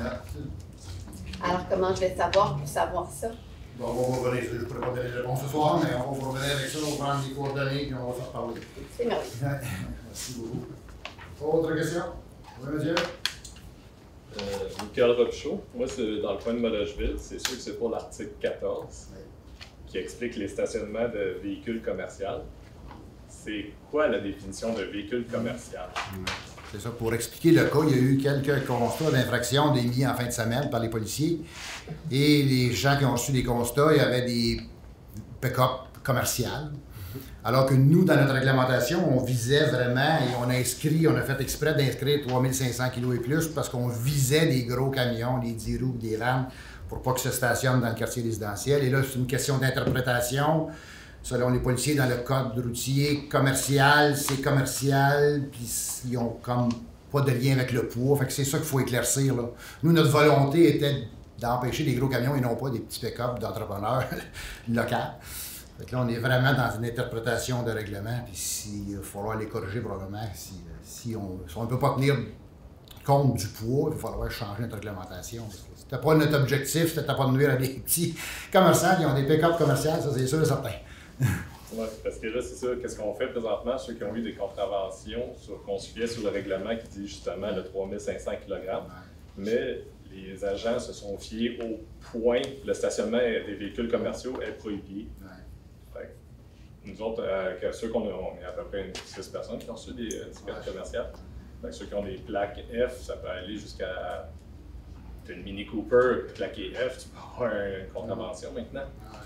a. Alors, comment je vais savoir pour savoir ça? Bon, on va revenir. Je ne pourrais pas donner les réponses ce soir, mais on va revenir avec ça, on va prendre les coordonnées et on va s'en reparler. C'est merveilleux. Merci beaucoup. Autre question? Oui, monsieur? Euh, Michael Robichaud, moi c'est dans le coin de Mollocheville, c'est sûr que c'est pour l'article quatorze oui. qui explique les stationnements de véhicules commerciaux. C'est quoi la définition de véhicule commercial? C'est ça, pour expliquer le cas, il y a eu quelques constats d'infraction émis en fin de semaine par les policiers et les gens qui ont reçu des constats, il y avait des pick-up commerciales. Alors que nous, dans notre réglementation, on visait vraiment et on a inscrit, on a fait exprès d'inscrire trois mille cinq cents kilos et plus parce qu'on visait des gros camions, des dix roues, des rames, pour pas que ça stationne dans le quartier résidentiel. Et là, c'est une question d'interprétation. Selon les policiers, dans le code routier commercial, c'est commercial, puis ils ont comme pas de lien avec le poids. Fait que c'est ça qu'il faut éclaircir, là. Nous, notre volonté était d'empêcher des gros camions et non pas des petits pick-up d'entrepreneurs locaux. Fait que là, on est vraiment dans une interprétation de règlement, puis s'il va falloir les corriger probablement, si, si on si on ne peut pas tenir compte du poids, il va falloir changer notre réglementation. C'était pas notre objectif, c'était pas de nuire à des petits commerçants qui ont des pick-up commerciales, ça c'est sûr et certain. Oui, parce que là, c'est ça, qu'est-ce qu'on fait présentement, ceux qui ont eu des contraventions, qu'on se fiait sur le règlement qui dit justement le trois mille cinq cents kilogrammes, mais les agents se sont fiés au point que le stationnement des véhicules commerciaux est prohibé. Fait que nous autres, euh, que ceux qu'on a, on est à peu près une, six personnes qui ont reçu des étiquettes commerciales. Fait que ceux qui ont des plaques F, ça peut aller jusqu'à une Mini Cooper plaquée F, tu peux avoir une contravention maintenant.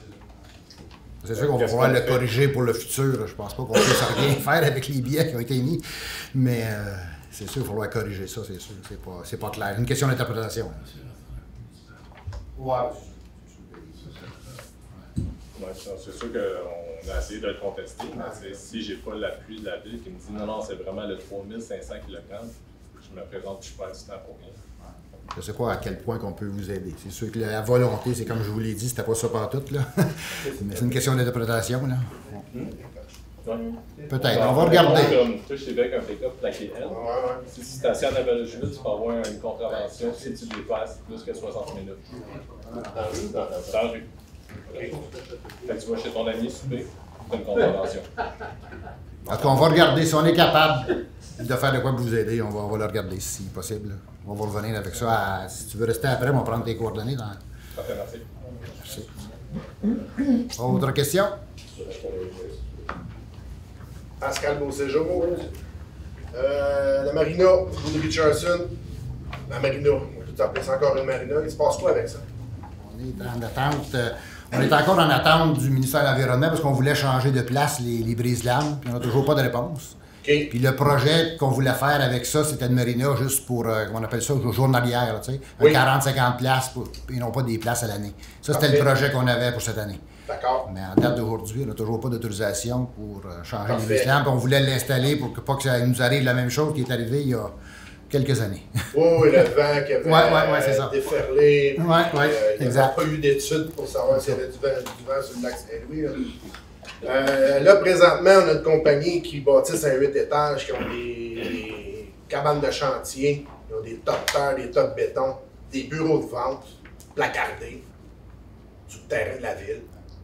C'est sûr qu'on va pouvoir le corriger pour le futur. Je pense pas qu'on puisse rien faire avec les billets qui ont été émis, mais euh, c'est sûr qu'il va falloir corriger ça, c'est sûr. C'est pas, c'est pas clair. C'est une question d'interprétation. Ouais. Ouais, c'est sûr qu'on a essayé de le contester, mais si j'ai pas l'appui de la ville qui me dit non, non, c'est vraiment le trois mille cinq cents kilogrammes, je me présente, je perds du temps pour rien. Je ne sais pas à quel point qu'on peut vous aider. C'est sûr que la volonté, c'est comme je vous l'ai dit, c'était pas ça pantoute, là. Mais c'est une question d'interprétation, là. Peut-être, on va regarder. Comme toi, je sais bien qu'un pick-up plaqué L, si tu stationnes à Belleville, tu peux avoir une contravention si tu dépasses plus que soixante minutes. Dans la rue? Dans la rue. Okay. Fait que tu vas chez ton ami souper, c'est une contravention. En tout cas, on va regarder. Si on est capable de faire de quoi pour vous aider, on va, on va le regarder si possible. On va revenir avec ça. À, si tu veux rester après, on va prendre tes coordonnées. Dans... Parfait, merci. Merci. Autre question? Pascal Beauséjour. Euh, la marina, Wood Richardson. La marina, on peut appeler ça encore une marina. Il se passe quoi avec ça? On est en attente. Euh, on est encore en attente du ministère de l'Environnement parce qu'on voulait changer de place les, les brise-lames, puis on n'a toujours pas de réponse. Okay. Puis le projet qu'on voulait faire avec ça, c'était une marina juste pour, euh, comment on appelle ça, journalière, tu sais, oui. quarante à cinquante places, pour, et non pas des places à l'année. Ça, c'était le projet qu'on avait pour cette année. D'accord. Mais en date d'aujourd'hui, on n'a toujours pas d'autorisation pour euh, changer Parfait. les brise-lames, puis on voulait l'installer pour que pas que ça nous arrive la même chose qui est arrivée il y a quelques années. Oui, oui, le vent qui avait ouais, ouais, ouais, c'est ça. déferlé. Oui, oui, euh, il n'y avait pas eu d'études pour savoir s'il y avait du vent, du vent sur le lac Saint-Louis. Euh, là, présentement, on a une compagnie qui bâtisse un huit étages, qui ont des, des cabanes de chantier, qui ont des tas de terre, des tas de béton, des bureaux de vente placardés sur le terrain de la ville.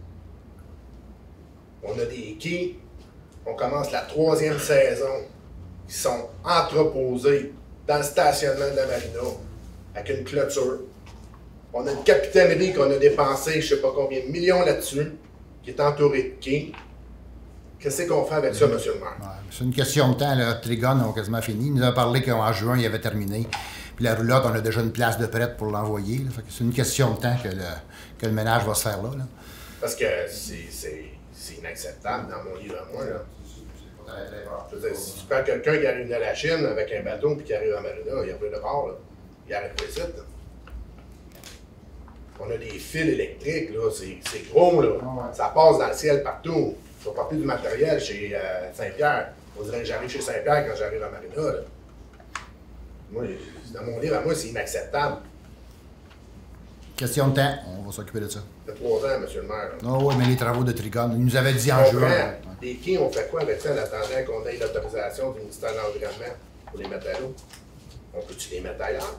On a des quais. On commence la troisième saison qui sont entreposés dans le stationnement de la marina avec une clôture. On a une capitainerie qu'on a dépensé je ne sais pas combien de millions là-dessus, qui est entourée de quais. Qu'est-ce qu'on fait avec ça, M. le maire? Ouais, c'est une question de temps. Le Trigon a quasiment fini. Il nous a parlé qu'en juin, il avait terminé. Puis la roulotte, on a déjà une place de prête pour l'envoyer. C'est une question de temps que le, que le ménage va se faire là. là. Parce que c'est inacceptable dans mon livre à moi. Là. Je veux dire, si tu prends quelqu'un qui arrive de la Chine avec un bateau puis qui arrive à Marina, il arrive de bord, là. Il arrête pas ici. Là. On a des fils électriques, là, c'est gros, là. Ah ouais. Ça passe dans le ciel partout. Je vais porter du matériel chez euh, Saint-Pierre. On dirait que j'arrive chez Saint-Pierre quand j'arrive à Marina, là. Moi, dans mon livre, à moi, c'est inacceptable. Question de temps, on va s'occuper de ça. Ça fait trois ans, M. le maire. Non, oh, oui, mais les travaux de Trigon, il nous avait dit en juin. Ouais. Les quais, on fait quoi avec ça en attendant qu'on ait l'autorisation du ministère de l'Environnement pour les mettre à l'eau? On peut-tu les mettre ailleurs?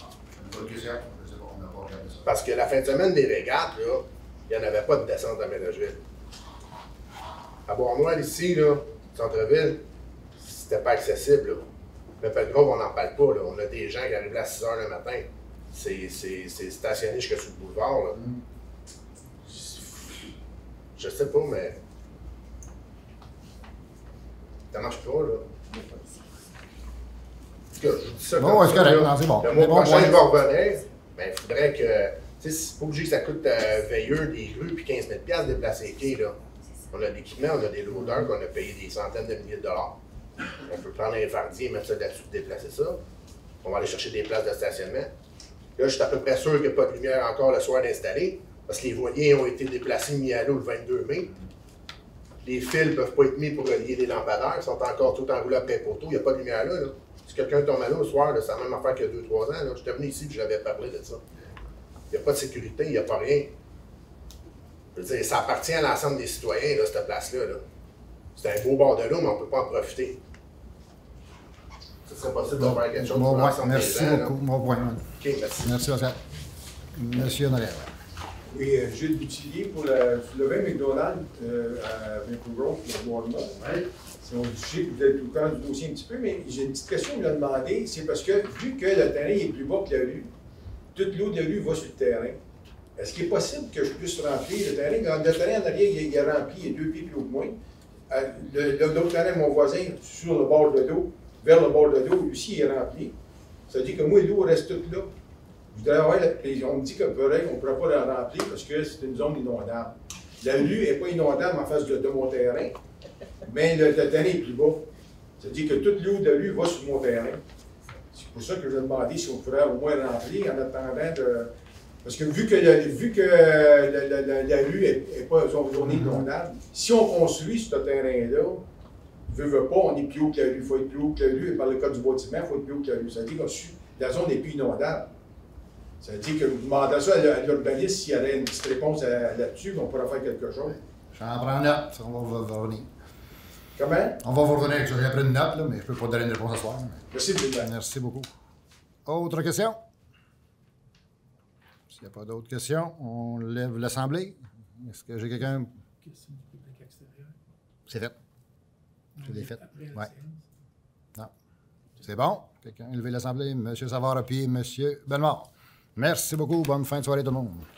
Parce que la fin de semaine des régates, là, il n'y en avait pas de descente à Ménageville. À Bois-Noir, ici, là, centre-ville, c'était pas accessible. Là. Mais Pellegrove, on n'en parle pas. Là. On a des gens qui arrivent là à six heures le matin. C'est stationné jusque sur le boulevard. Là. Mm. Je sais pas, mais ça marche pas, là. En tout cas, je dis ça bon, comme ça, correct, là. Non, bon. Le mois bon, prochain, bon, il va revenir. Ben, il faudrait que... Tu sais, c'est pas obligé que ça coûte euh, veilleux, des rues, puis quinze mille dollars de déplacer les quais, là. On a l'équipement, on a des loaders qu'on a payé des centaines de milliers de dollars. On peut prendre un fardier, mettre ça là-dessus, déplacer ça. On va aller chercher des places de stationnement. Là, je suis à peu près sûr qu'il n'y a pas de lumière encore le soir d'installer, parce que les voiliers ont été déplacés, mis à l'eau le vingt-deux mai. Les fils ne peuvent pas être mis pour relier les lampadaires, ils sont encore tout enroulés après poteau, il n'y a pas de lumière là. là. Si quelqu'un tombe à l'eau le soir, c'est la même affaire qu'il y a deux trois ans. Là. J'étais venu ici et je l'avais parlé de ça. Il n'y a pas de sécurité, il n'y a pas rien. Je veux dire, ça appartient à l'ensemble des citoyens, là, cette place-là. Là. C'est un beau bord de l'eau, mais on ne peut pas en profiter. Ce serait possible de faire quelque chose bon, pour l'ensemble des merci gens. beaucoup, mon point. OK, merci. Merci, Pascal. Monsieur Honoré. Oui, euh, Gilles Boutillier pour le, le vin McDonald's euh, à Vancouver, pour Bournemouth. Oui. Je sais que vous êtes au courant du dossier un petit peu, mais j'ai une petite question que je vais demander. C'est parce que, vu que le terrain est plus bas que la rue, toute l'eau de la rue va sur le terrain. Est-ce qu'il est possible que je puisse remplir le terrain? Le terrain en arrière, il est rempli, il est deux pieds plus haut que moi. L'autre terrain, mon voisin, sur le bord de l'eau, vers le bord de l'eau, lui aussi, il est rempli. Ça veut dire que moi, l'eau reste toute là. Je voudrais avoir la précision. On me dit qu'on ne pourra pas la remplir parce que c'est une zone inondable. La rue n'est pas inondable en face de, de mon terrain, mais le, le terrain est plus bas. Ça veut dire que toute l'eau de la rue va sur mon terrain. C'est pour ça que je vais demander si on pourrait au moins remplir en attendant de... Parce que vu que, le, vu que la, la, la, la rue n'est pas une zone inondable, si on construit ce terrain-là, veut, veut pas, on est plus haut que la rue. Il faut être plus haut que la rue. Et par le code du bâtiment, il faut être plus haut que la rue. Ça veut dire que la zone n'est plus inondable. Ça veut dire que vous demandez ça à l'urbaniste s'il y avait une petite réponse là-dessus, on pourrait faire quelque chose. J'en prends note, on va vous revenir. Comment? On va vous revenir avec ça. J'ai pris une note, là, mais je ne peux pas donner une réponse ce soir. Mais... Merci beaucoup. Merci beaucoup. Autre question? S'il n'y a pas d'autres questions, on lève l'Assemblée. Est-ce que j'ai quelqu'un? Question du public extérieur. C'est fait. Je l'ai fait. Oui. Non. C'est bon. Quelqu'un a levé l'Assemblée. M. Savard, puis M. Bellemare. Merci beaucoup. Bonne fin de soirée tout le monde.